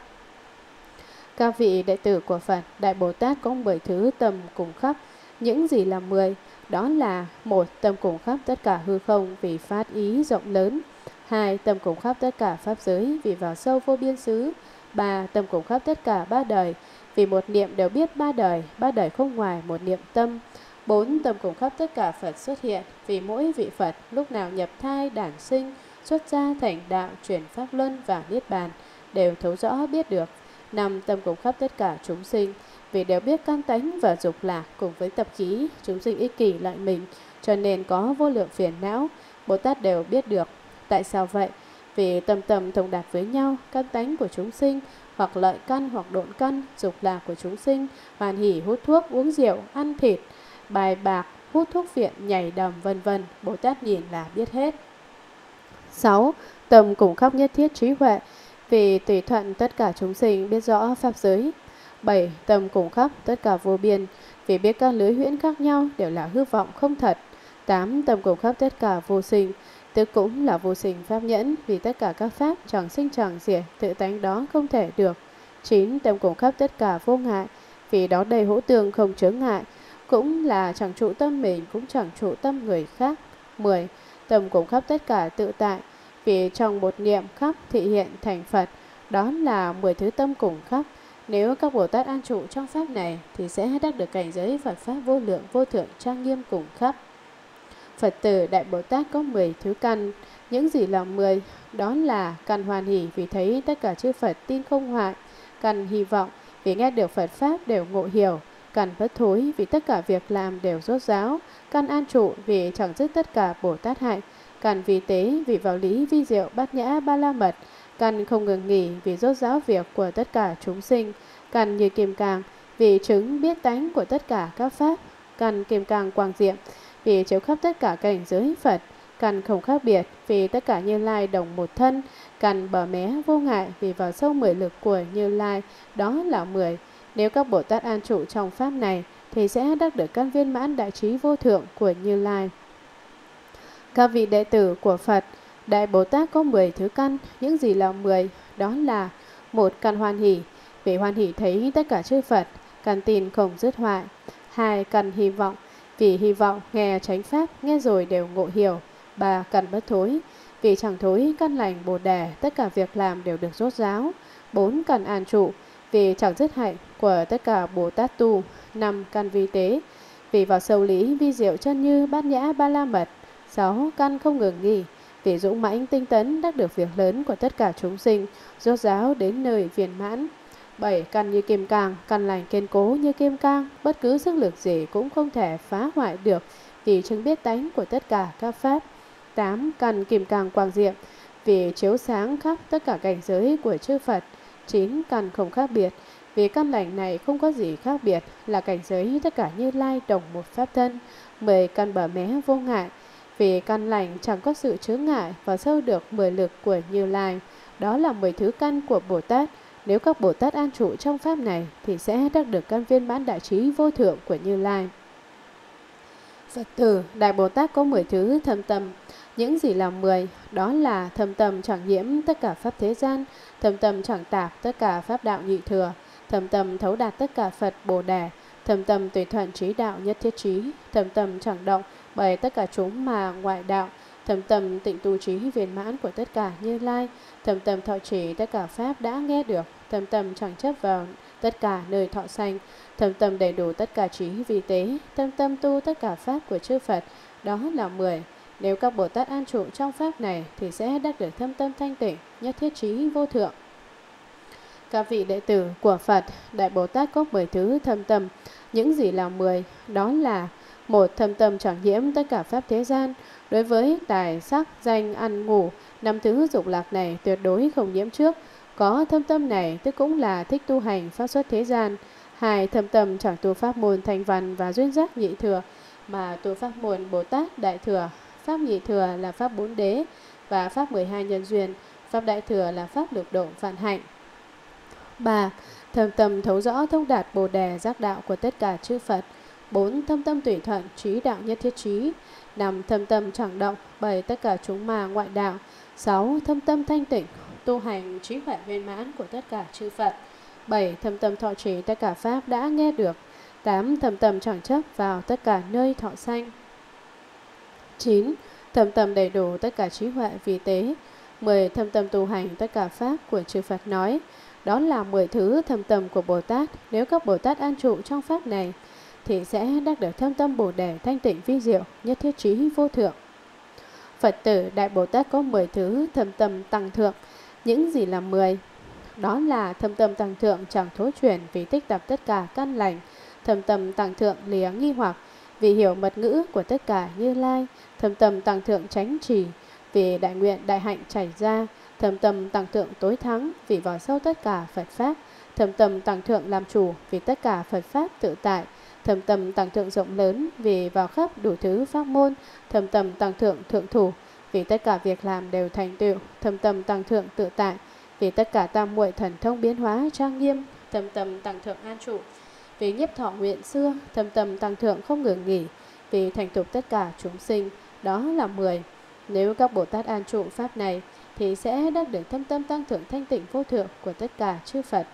S1: Các vị đệ tử của Phật, Đại Bồ Tát có 10 thứ tâm cùng khắp. Những gì là 10? Đó là: 1. Tâm cùng khắp tất cả hư không vì phát ý rộng lớn. 2. Tâm cùng khắp tất cả pháp giới vì vào sâu vô biên xứ. 3. Tâm cùng khắp tất cả ba đời vì một niệm đều biết ba đời không ngoài một niệm tâm. 4. Tâm cùng khắp tất cả Phật xuất hiện vì mỗi vị Phật lúc nào nhập thai đản sinh xuất gia thành đạo chuyển pháp luân và niết bàn đều thấu rõ biết được. 5. Tâm cùng khắp tất cả chúng sinh vì đều biết căn tánh và dục lạc cùng với tập khí, chúng sinh ích kỷ lợi mình cho nên có vô lượng phiền não, Bồ Tát đều biết được. Tại sao vậy? Vì tâm tâm thông đạt với nhau, căn tánh của chúng sinh hoặc lợi căn hoặc độn căn, dục lạc của chúng sinh, hoan hỉ hút thuốc, uống rượu, ăn thịt, bài bạc, hút thuốc viện, nhảy đầm vân vân, Bồ Tát nhìn là biết hết. 6. Tâm cùng khắp nhất thiết trí huệ vì tùy thuận tất cả chúng sinh biết rõ pháp giới. 7. Tâm cùng khắp tất cả vô biên vì biết các lưới huyễn khác nhau đều là hư vọng không thật. 8. Tâm cùng khắp tất cả vô sinh, tức cũng là vô sinh pháp nhẫn vì tất cả các pháp chẳng sinh chẳng diệt, tự tánh đó không thể được. 9. Tâm cùng khắp tất cả vô ngại vì đó đầy hữu tương không chướng ngại, cũng là chẳng trụ tâm mình cũng chẳng trụ tâm người khác. 10. Tâm cùng khắp tất cả tự tại vì trong một niệm khắp thị hiện thành Phật. Đó là 10 thứ tâm cùng khắp. Nếu các Bồ Tát an trụ trong pháp này thì sẽ đắc được cảnh giới Phật pháp vô lượng vô thượng trang nghiêm cùng khắp. Phật tử Đại Bồ Tát có 10 thứ căn. Những gì là 10? Đó là căn hoan hỷ vì thấy tất cả chư Phật tin không hoại, căn hy vọng vì nghe được Phật pháp đều ngộ hiểu, căn bất thối vì tất cả việc làm đều rốt ráo, căn an trụ vì chẳng dứt tất cả Bồ Tát hạnh, căn vi tế vì vào lý vi diệu bát nhã ba la mật, căn không ngừng nghỉ vì rốt ráo việc của tất cả chúng sinh, căn như kim cang vì chứng biết tánh của tất cả các pháp, căn kim cang quang diệm vì chiếu khắp tất cả cảnh giới Phật, căn không khác biệt vì tất cả Như Lai đồng một thân, căn bờ mé vô ngại vì vào sâu 10 lực của Như Lai. Đó là 10. Nếu các Bồ Tát an trụ trong pháp này thì sẽ đắc được căn viên mãn đại trí vô thượng của Như Lai. Các vị đệ tử của Phật, Đại Bồ Tát có 10 thứ căn. Những gì là 10? Đó là: 1. Căn hoan hỷ vì hoan hỷ thấy tất cả chư Phật, căn tin không dứt hoại. 2. Căn hy vọng vì hy vọng nghe chánh pháp, nghe rồi đều ngộ hiểu. 3. Căn bất thối vì chẳng thối, căn lành Bồ đề, tất cả việc làm đều được rốt ráo. 4. Căn an trụ vì chẳng dứt hạnh của tất cả Bồ Tát tu. 5. Căn vi tế vì vào sâu lý vi diệu chân như bát nhã ba la mật. 6. Căn không ngừng nghỉ vì dũng mãnh tinh tấn đắc được việc lớn của tất cả chúng sinh, rốt ráo đến nơi viên mãn. 7. Căn như kim cang, căn lành kiên cố như kim cang, bất cứ sức lực gì cũng không thể phá hoại được vì chứng biết tánh của tất cả các pháp. 8. Căn kim cang quang diệm, vì chiếu sáng khắp tất cả cảnh giới của chư Phật. 9. Căn không khác biệt, vì căn lành này không có gì khác biệt, là cảnh giới tất cả Như Lai đồng một pháp thân. 10. Căn bở mé vô ngại, vì căn lành chẳng có sự chướng ngại và sâu được 10 lực của Như Lai. Đó là 10 thứ căn của Bồ Tát. Nếu các Bồ Tát an trụ trong pháp này thì sẽ đắc được căn viên mãn đại trí vô thượng của Như Lai. Phật tử, Đại Bồ Tát có 10 thứ thâm tâm. Những gì là 10? Đó là thâm tâm chẳng nhiễm tất cả pháp thế gian, thâm tâm chẳng tạp tất cả pháp đạo nhị thừa, thâm tâm thấu đạt tất cả Phật Bồ Đề, thâm tâm tùy thuận trí đạo nhất thiết trí, thâm tâm chẳng động bởi tất cả chúng mà ngoại đạo, thâm tâm tịnh tu trí viên mãn của tất cả Như Lai, thâm tâm thọ trì tất cả pháp đã nghe được, thâm tâm chẳng chấp vào tất cả nơi thọ sanh, thâm tâm đầy đủ tất cả trí vi tế, thâm tâm tu tất cả pháp của chư Phật. Đó là 10. Nếu các Bồ Tát an trụ trong pháp này thì sẽ đắc được thâm tâm thanh tịnh, nhất thiết trí vô thượng. Các vị đệ tử của Phật, Đại Bồ Tát có 10 thứ thâm tâm. Những gì là 10? Đó là: 1. Thâm tâm chẳng nhiễm tất cả pháp thế gian. Đối với tài sắc, danh, ăn, ngủ, 5 thứ dục lạc này tuyệt đối không nhiễm trước. Có thâm tâm này tức cũng là thích tu hành pháp xuất thế gian. 2. Thâm tâm chẳng tu pháp môn thanh văn và duyên giác nhị thừa, mà tu pháp môn Bồ Tát Đại Thừa. Pháp nhị thừa là pháp 4 đế và pháp 12 nhân duyên. Pháp đại thừa là pháp lược độ vạn hạnh. 3. Thâm tâm thấu rõ thông đạt Bồ Đề giác đạo của tất cả chư Phật. 4. Thâm tâm tùy thuận trí đạo nhất thiết trí. 5. Thâm tâm chẳng động bởi tất cả chúng mà ngoại đạo. 6. Thâm tâm thanh tịnh tu hành trí huệ viên mãn của tất cả chư Phật. 7. Thâm tâm thọ trì tất cả pháp đã nghe được. 8. Thâm tâm chẳng chấp vào tất cả nơi thọ sanh. 9. Thâm tâm đầy đủ tất cả trí huệ vi tế. 10. Thâm tâm tu hành tất cả pháp của chư Phật nói. Đó là 10 thứ thâm tâm của Bồ Tát. Nếu các Bồ Tát an trụ trong pháp này thì sẽ đắc được thâm tâm Bồ Đề thanh tịnh vi diệu, nhất thiết trí vô thượng. Phật tử, Đại Bồ Tát có 10 thứ thâm tâm tăng thượng. Những gì là 10? Đó là thâm tâm tăng thượng chẳng thối chuyển vì tích tập tất cả căn lành, thâm tâm tăng thượng lìa nghi hoặc vì hiểu mật ngữ của tất cả Như Lai, thâm tâm tăng thượng chánh trì vì đại nguyện đại hạnh chảy ra, thâm tâm tăng thượng tối thắng vì vào sâu tất cả Phật pháp, thâm tâm tăng thượng làm chủ vì tất cả Phật pháp tự tại, thâm tâm tăng thượng rộng lớn vì vào khắp đủ thứ pháp môn, thâm tâm tăng thượng thượng thủ vì tất cả việc làm đều thành tựu, thâm tâm tăng thượng tự tại vì tất cả tam muội thần thông biến hóa trang nghiêm, thâm tâm tăng thượng an trụ vì nhiếp thọ nguyện xưa, thâm tâm tăng thượng không ngừng nghỉ vì thành thục tất cả chúng sinh. Đó là 10. Nếu các Bồ Tát an trụ pháp này thì sẽ đắc được thâm tâm tăng thượng thanh tịnh vô thượng của tất cả chư Phật.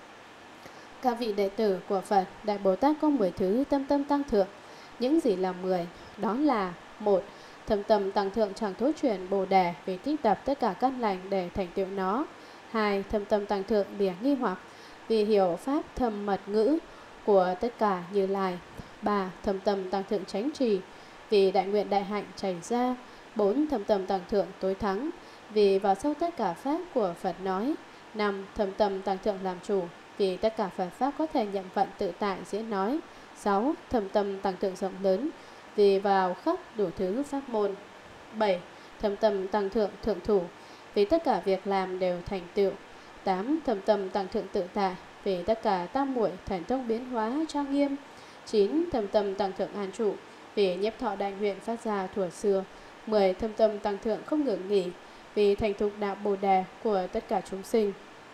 S1: Các vị đệ tử của Phật, Đại Bồ Tát có 10 thứ thâm tâm tăng thượng. Những gì là 10? Đó là: 1. Thâm tâm tăng thượng chẳng thối chuyển Bồ Đề vì tích tập tất cả căn lành để thành tựu nó. 2. Thâm tâm tăng thượng lìa nghi hoặc vì hiểu pháp thâm mật ngữ của tất cả Như Lai. 3. Thâm tâm tăng thượng chánh trì vì đại nguyện đại hạnh chảy ra. 4. Thâm tâm tăng thượng tối thắng vì vào sâu tất cả pháp của Phật nói. 5. Thâm tâm tăng thượng làm chủ vì tất cả Phật pháp có thể nhậm vận tự tại diễn nói. 6. Thâm tâm tăng thượng rộng lớn vì vào khắp đủ thứ pháp môn. 7. Thâm tâm tăng thượng thượng thủ vì tất cả việc làm đều thành tựu. 8. Thâm tâm tăng thượng tự tại vì tất cả tam muội thần thông biến hóa trang nghiêm. 9. Thâm tâm tăng thượng an trụ vì nhiếp thọ đại nguyện phát ra thuở xưa. 10. Thâm tâm tăng thượng không ngừng nghỉ vì thành thục đạo Bồ Đề của tất cả chúng sinh.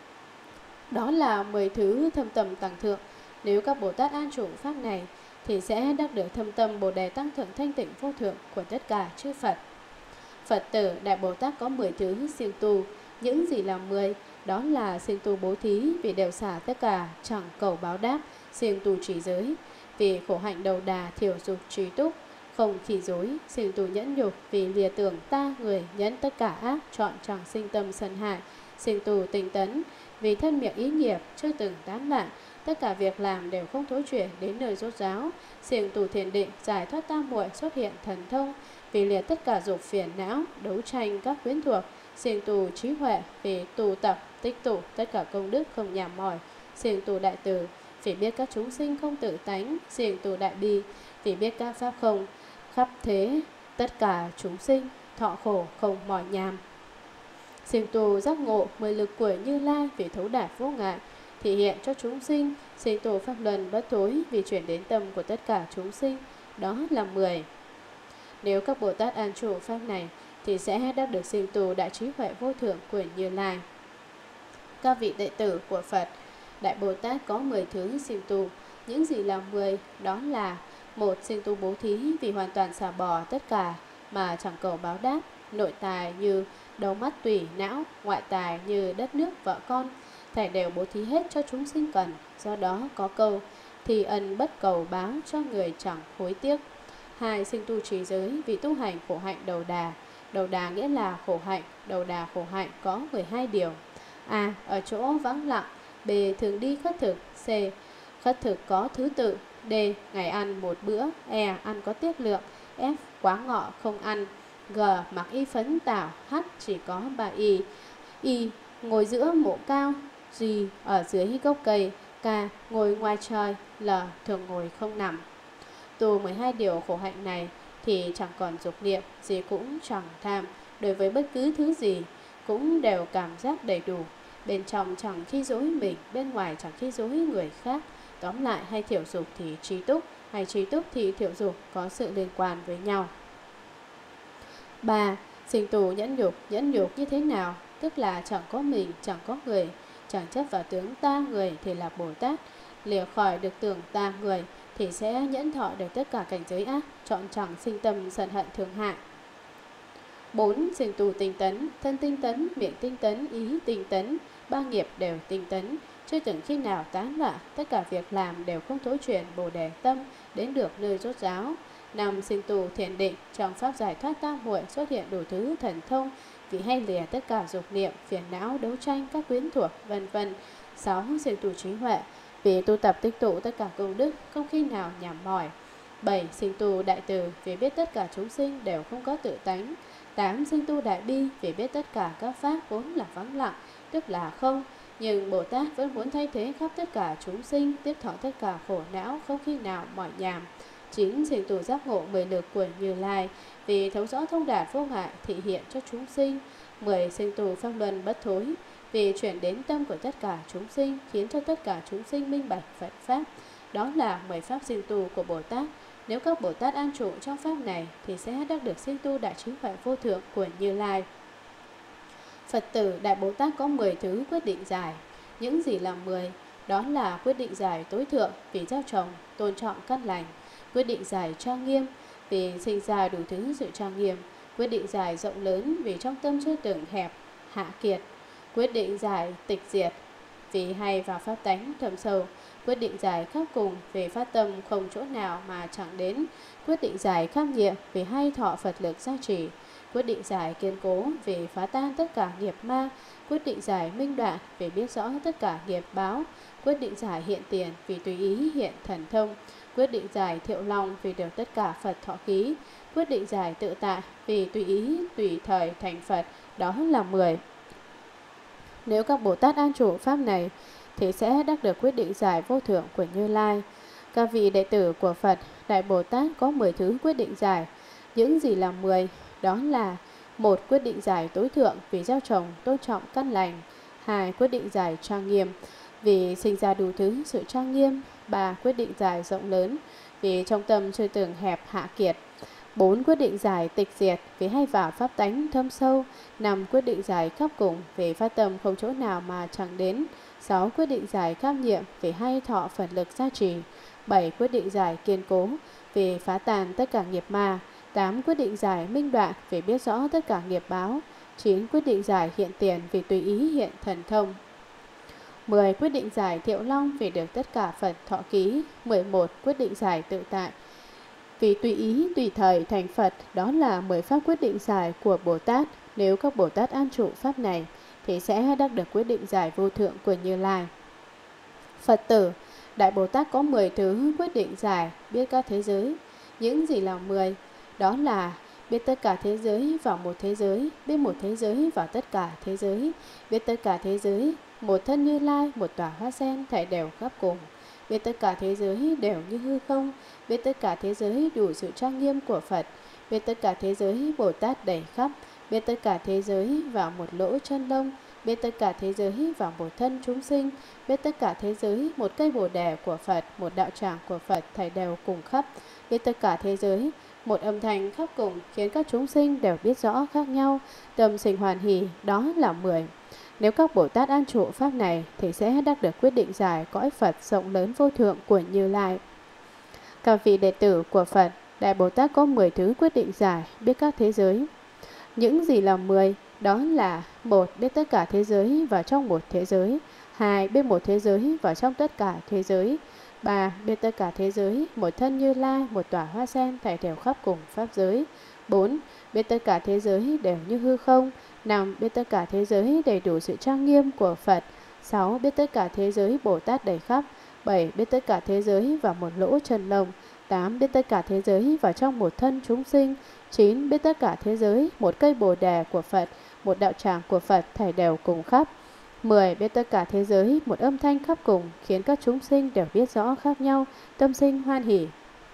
S1: Đó là 10 thứ thâm tâm tăng thượng. Nếu các Bồ Tát an trụ pháp này thì sẽ đắc được thâm tâm Bồ Đề tăng thượng thanh tịnh vô thượng của tất cả chư Phật. Phật tử, Đại Bồ Tát có 10 thứ siêng tu. Những gì là 10? Đó là siêng tu bố thí vì đều xả tất cả chẳng cầu báo đáp, siêng tu trì giới vì khổ hạnh đầu đà thiểu dục trí túc, không khi dối, siêng tu nhẫn nhục vì lìa tưởng ta người nhẫn tất cả ác, chọn chẳng sinh tâm sân hại, siêng tu tinh tấn vì thân miệng ý nghiệp chưa từng tán loạn, tất cả việc làm đều không thối chuyển đến nơi rốt ráo, siêng tu thiền định giải thoát tam muội xuất hiện thần thông vì lìa tất cả dục phiền não, đấu tranh các quyến thuộc, siêng tu trí huệ vì tu tập tích tụ tất cả công đức không nhàm mỏi, siêng tu đại từ vì biết các chúng sinh không tự tánh, siêng tu đại bi vì biết các pháp không khắp thế tất cả chúng sinh, thọ khổ không mỏi nhàm. Sinh tu giác ngộ 10 lực của Như Lai vì thấu đạt vô ngại, thể hiện cho chúng sinh sinh tu pháp luân bất thối vì chuyển đến tâm của tất cả chúng sinh, đó là 10. Nếu các Bồ Tát an trụ pháp này thì sẽ đắc được sinh tu đại trí huệ vô thượng của Như Lai. Các vị đệ tử của Phật, Đại Bồ Tát có 10 thứ sinh tu. Những gì là 10? Đó là: 1. Sinh tu bố thí vì hoàn toàn xả bỏ tất cả mà chẳng cầu báo đáp, nội tài như đầu mắt tủy não, ngoại tài như đất nước vợ con, thảy đều bố thí hết cho chúng sinh cần. Do đó có câu thì ân bất cầu báo, cho người chẳng hối tiếc. 2. Sinh tu trì giới vì tu hành khổ hạnh đầu đà. Đầu đà nghĩa là khổ hạnh, đầu đà khổ hạnh có 12 điều. A. Ở chỗ vắng lặng. B. Thường đi khất thực. C. Khất thực có thứ tự. D. Ngày ăn một bữa. E. Ăn có tiết lượng. F. Quá ngọ không ăn. G. Mặc y phấn tảo. H. Chỉ có 3 y. Y. Ngồi giữa mộ cao. G. Ở dưới gốc cây. K. Ngồi ngoài trời. L. Thường ngồi không nằm. Tu 12 điều khổ hạnh này thì chẳng còn dục niệm, gì cũng chẳng tham, đối với bất cứ thứ gì cũng đều cảm giác đầy đủ. Bên trong chẳng khi dối mình, bên ngoài chẳng khi dối người khác. Tóm lại, hay thiểu dục thì trí túc, hay trí túc thì thiểu dục, có sự liên quan với nhau. 3. Sinh tu nhẫn nhục. Nhẫn nhục như thế nào? Tức là chẳng có mình, chẳng có người, chẳng chấp vào tướng ta người thì là Bồ Tát. Lìa khỏi được tưởng ta người thì sẽ nhẫn thọ được tất cả cảnh giới ác, chọn chẳng sinh tâm giận hận thương hại. 4. Sinh tu tinh tấn. Thân tinh tấn, miệng tinh tấn, ý tinh tấn, ba nghiệp đều tinh tấn, chưa từng khi nào tán loạn, tất cả việc làm đều không thối chuyển Bồ Đề tâm đến được nơi rốt ráo. 5. Sinh tu thiền định. Trong pháp giải thoát tam muội xuất hiện đủ thứ thần thông, vì hay lìa tất cả dục niệm, phiền não, đấu tranh, các quyến thuộc, vân vân. 6. Sinh tu trí huệ. Vì tu tập tích tụ tất cả công đức, không khi nào nhảm mỏi. 7. Sinh tu đại từ. Vì biết tất cả chúng sinh đều không có tự tánh. 8. Sinh tu đại bi. Vì biết tất cả các pháp vốn là vắng lặng, tức là không, nhưng Bồ Tát vẫn muốn thay thế khắp tất cả chúng sinh, tiếp thọ tất cả khổ não, không khi nào mỏi nhàm. 9. Sinh tu giác ngộ 10 lực của Như Lai. Vì thấu rõ thông đạt vô ngại, thị hiện cho chúng sinh. 10. Sinh tu pháp luân bất thối. Vì chuyển đến tâm của tất cả chúng sinh, khiến cho tất cả chúng sinh minh bạch Phật Pháp. Đó là 10 pháp sinh tu của Bồ Tát. Nếu các Bồ Tát an trụ trong pháp này thì sẽ đắc được sinh tu đại trí huệ vô thượng của Như Lai. Phật tử, Đại Bồ Tát có 10 thứ quyết định giải. Những gì là 10? Đó là quyết định giải tối thượng vì gieo trồng, tôn trọng căn lành. Quyết định giải trang nghiêm vì sinh ra đủ thứ sự trang nghiêm. Quyết định giải rộng lớn vì trong tâm chưa từng hẹp, hạ kiệt. Quyết định giải tịch diệt vì hay vào pháp tánh thâm sâu. Quyết định giải khắp cùng vì phát tâm không chỗ nào mà chẳng đến. Quyết định giải khắp nhiệm vì hay thọ Phật lực gia trì. Quyết định giải kiên cố vì phá tan tất cả nghiệp ma. Quyết định giải minh đoạn vì biết rõ tất cả nghiệp báo. Quyết định giải hiện tiền vì tùy ý hiện thần thông. Quyết định giải thiệu long vì được tất cả Phật thọ ký. Quyết định giải tự tại vì tùy ý tùy thời thành Phật. Đó là 10. Nếu các Bồ Tát an trụ pháp này thì sẽ đắc được quyết định giải vô thượng của Như Lai. Các vị đệ tử của Phật, Đại Bồ Tát có 10 thứ quyết định giải. Những gì là 10? Đó là: 1. Quyết định giải tối thượng vì gieo trồng, tôn trọng căn lành. 2. Quyết định giải trang nghiêm vì sinh ra đủ thứ sự trang nghiêm. 3. Quyết định giải rộng lớn vì trong tâm chưa từng hẹp hạ kiệt. 4. Quyết định giải tịch diệt vì hay vào pháp tánh thâm sâu. 5. Quyết định giải khắp cùng vì phát tâm không chỗ nào mà chẳng đến. 6. Quyết định giải khắp nhiệm vì hay thọ Phật lực gia trì. 7. Quyết định giải kiên cố vì phá tàn tất cả nghiệp ma. 8. Quyết định giải minh đoạn vì biết rõ tất cả nghiệp báo. 9. Quyết định giải hiện tiền vì tùy ý hiện thần thông. 10. Quyết định giải thiệu long vì được tất cả Phật thọ ký. 11. Quyết định giải tự tại vì tùy ý tùy thời thành Phật. Đó là 10 pháp quyết định giải của Bồ Tát. Nếu các Bồ Tát an trụ pháp này thì sẽ đắc được quyết định giải vô thượng của Như Lai. Phật tử, Đại Bồ Tát có 10 thứ quyết định giải. Biết các thế giới. Những gì là 10? Đó là biết tất cả thế giới vào một thế giới, biết một thế giới vào tất cả thế giới, biết tất cả thế giới, một thân Như Lai, một tòa hoa sen thảy đều khắp cùng, biết tất cả thế giới đều như hư không, biết tất cả thế giới đủ sự trang nghiêm của Phật, biết tất cả thế giới Bồ Tát đầy khắp, biết tất cả thế giới vào một lỗ chân lông, biết tất cả thế giới vào một thân chúng sinh, biết tất cả thế giới một cây bồ đề của Phật, một đạo tràng của Phật thảy đều cùng khắp, biết tất cả thế giới một âm thanh khắp cùng, khiến các chúng sinh đều biết rõ khác nhau, tâm sinh hoàn hỷ, đó là 10. Nếu các Bồ Tát an trụ pháp này thì sẽ đắc được quyết định giải cõi Phật rộng lớn vô thượng của Như Lai. Các vị đệ tử của Phật, Đại Bồ Tát có 10 thứ quyết định giải, biết các thế giới. Những gì là 10? Đó là: 1. Biết tất cả thế giới vào trong một thế giới. 2. Biết một thế giới vào trong tất cả thế giới. 3. Biết tất cả thế giới, một thân Như Lai, một tòa hoa sen thảy đều khắp cùng pháp giới. 4. Biết tất cả thế giới đều như hư không. 5. Biết tất cả thế giới đầy đủ sự trang nghiêm của Phật. 6. Biết tất cả thế giới Bồ Tát đầy khắp. 7. Biết tất cả thế giới vào một lỗ chân lông. 8. Biết tất cả thế giới vào trong một thân chúng sinh. 9. Biết tất cả thế giới một cây bồ đề của Phật, một đạo tràng của Phật thảy đều cùng khắp. 10. Biết tất cả thế giới một âm thanh khắp cùng, khiến các chúng sinh đều biết rõ khác nhau, tâm sinh hoan hỷ.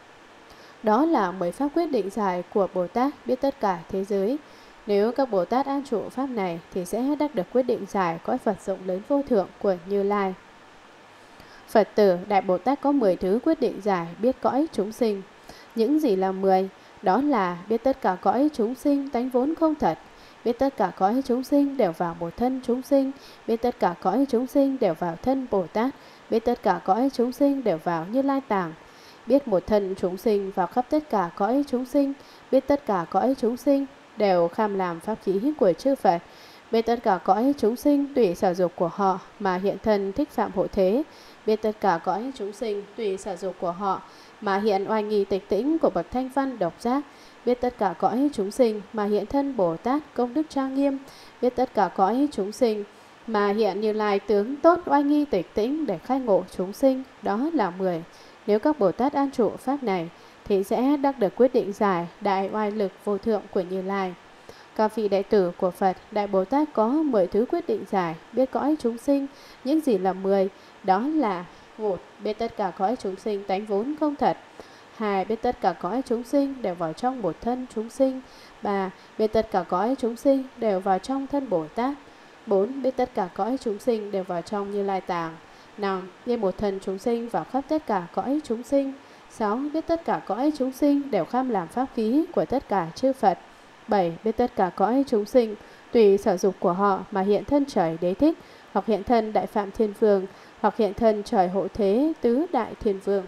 S1: Đó là 10 pháp quyết định giải của Bồ Tát biết tất cả thế giới. Nếu các Bồ Tát an trụ pháp này thì sẽ đắc được quyết định giải cõi Phật rộng lớn vô thượng của Như Lai. Phật tử, Đại Bồ Tát có 10 thứ quyết định giải biết cõi chúng sinh. Những gì là 10? Đó là biết tất cả cõi chúng sinh tánh vốn không thật, biết tất cả cõi chúng sinh đều vào một thân chúng sinh, biết tất cả cõi chúng sinh đều vào thân Bồ Tát, biết tất cả cõi chúng sinh đều vào Như Lai Tạng, biết một thân chúng sinh vào khắp tất cả cõi chúng sinh, biết tất cả cõi chúng sinh đều kham làm pháp khí của chư Phật, biết tất cả cõi chúng sinh tùy sở dục của họ mà hiện thân thích phạm hộ thế, biết tất cả cõi chúng sinh tùy sở dục của họ mà hiện oai nghi tịch tĩnh của bậc thanh văn độc giác, biết tất cả cõi chúng sinh mà hiện thân Bồ Tát công đức trang nghiêm, biết tất cả cõi chúng sinh mà hiện Như Lai tướng tốt oai nghi tịch tĩnh để khai ngộ chúng sinh. Đó là 10. Nếu các Bồ Tát an trụ pháp này thì sẽ đắc được quyết định giải đại oai lực vô thượng của Như Lai. Các vị đệ tử của Phật, Đại Bồ Tát có 10 thứ quyết định giải biết cõi chúng sinh. Những gì là 10? Đó là: 1. Biết tất cả cõi chúng sinh tánh vốn không thật. 2. Biết tất cả cõi chúng sinh đều vào trong một thân chúng sinh. 3. Biết tất cả cõi chúng sinh đều vào trong thân Bồ Tát. 4. Biết tất cả cõi chúng sinh đều vào trong Như Lai Tạng. 5. Biết một thân chúng sinh vào khắp tất cả cõi chúng sinh. 6. Biết tất cả cõi chúng sinh đều kham làm pháp khí của tất cả chư Phật. 7. Biết tất cả cõi chúng sinh tùy sở dục của họ mà hiện thân trời đế thích, hoặc hiện thân Đại Phạm Thiên Vương, hoặc hiện thân trời hộ thế tứ Đại Thiên Vương.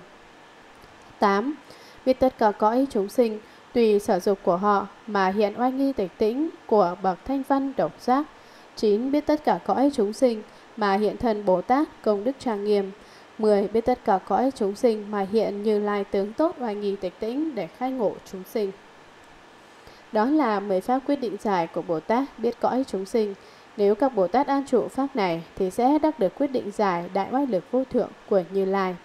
S1: 8. Biết tất cả cõi chúng sinh tùy sở dục của họ mà hiện oai nghi tịch tĩnh của bậc thanh văn độc giác. 9. Biết tất cả cõi chúng sinh mà hiện thân Bồ Tát công đức trang nghiêm. 10. Biết tất cả cõi chúng sinh mà hiện Như Lai tướng tốt oai nghi tịch tĩnh để khai ngộ chúng sinh. Đó là 10 pháp quyết định giải của Bồ Tát biết cõi chúng sinh. Nếu các Bồ Tát an trụ pháp này thì sẽ đắc được quyết định giải đại oai lực vô thượng của Như Lai.